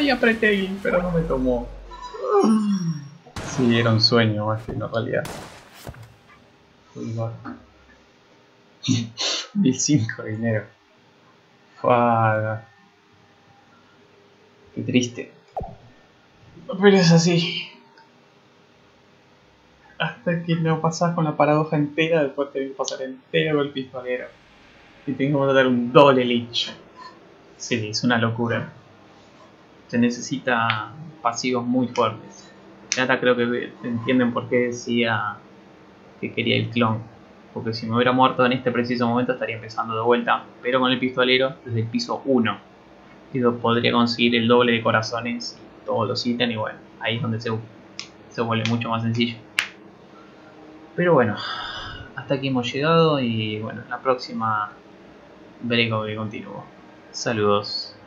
¡Ay! Apreté, pero no me tomó. Sí, era un sueño más que una realidad. Igual. 15 de enero. Fada. Qué triste. Pero es así. Hasta que no pasas con la paradoja entera, después te que pasar entero con el pistolero. Y tengo que dar un doble lich. Sí, es una locura. Se necesita pasivos muy fuertes. Ahora creo que entienden por qué decía que quería el clon. Porque si me hubiera muerto en este preciso momento estaría empezando de vuelta. Pero con el pistolero desde el piso 1. Y podría conseguir el doble de corazones y todos los ítems. Y bueno, ahí es donde se vuelve mucho más sencillo. Pero bueno, hasta aquí hemos llegado y bueno, en la próxima veré cómo que continúo. Saludos.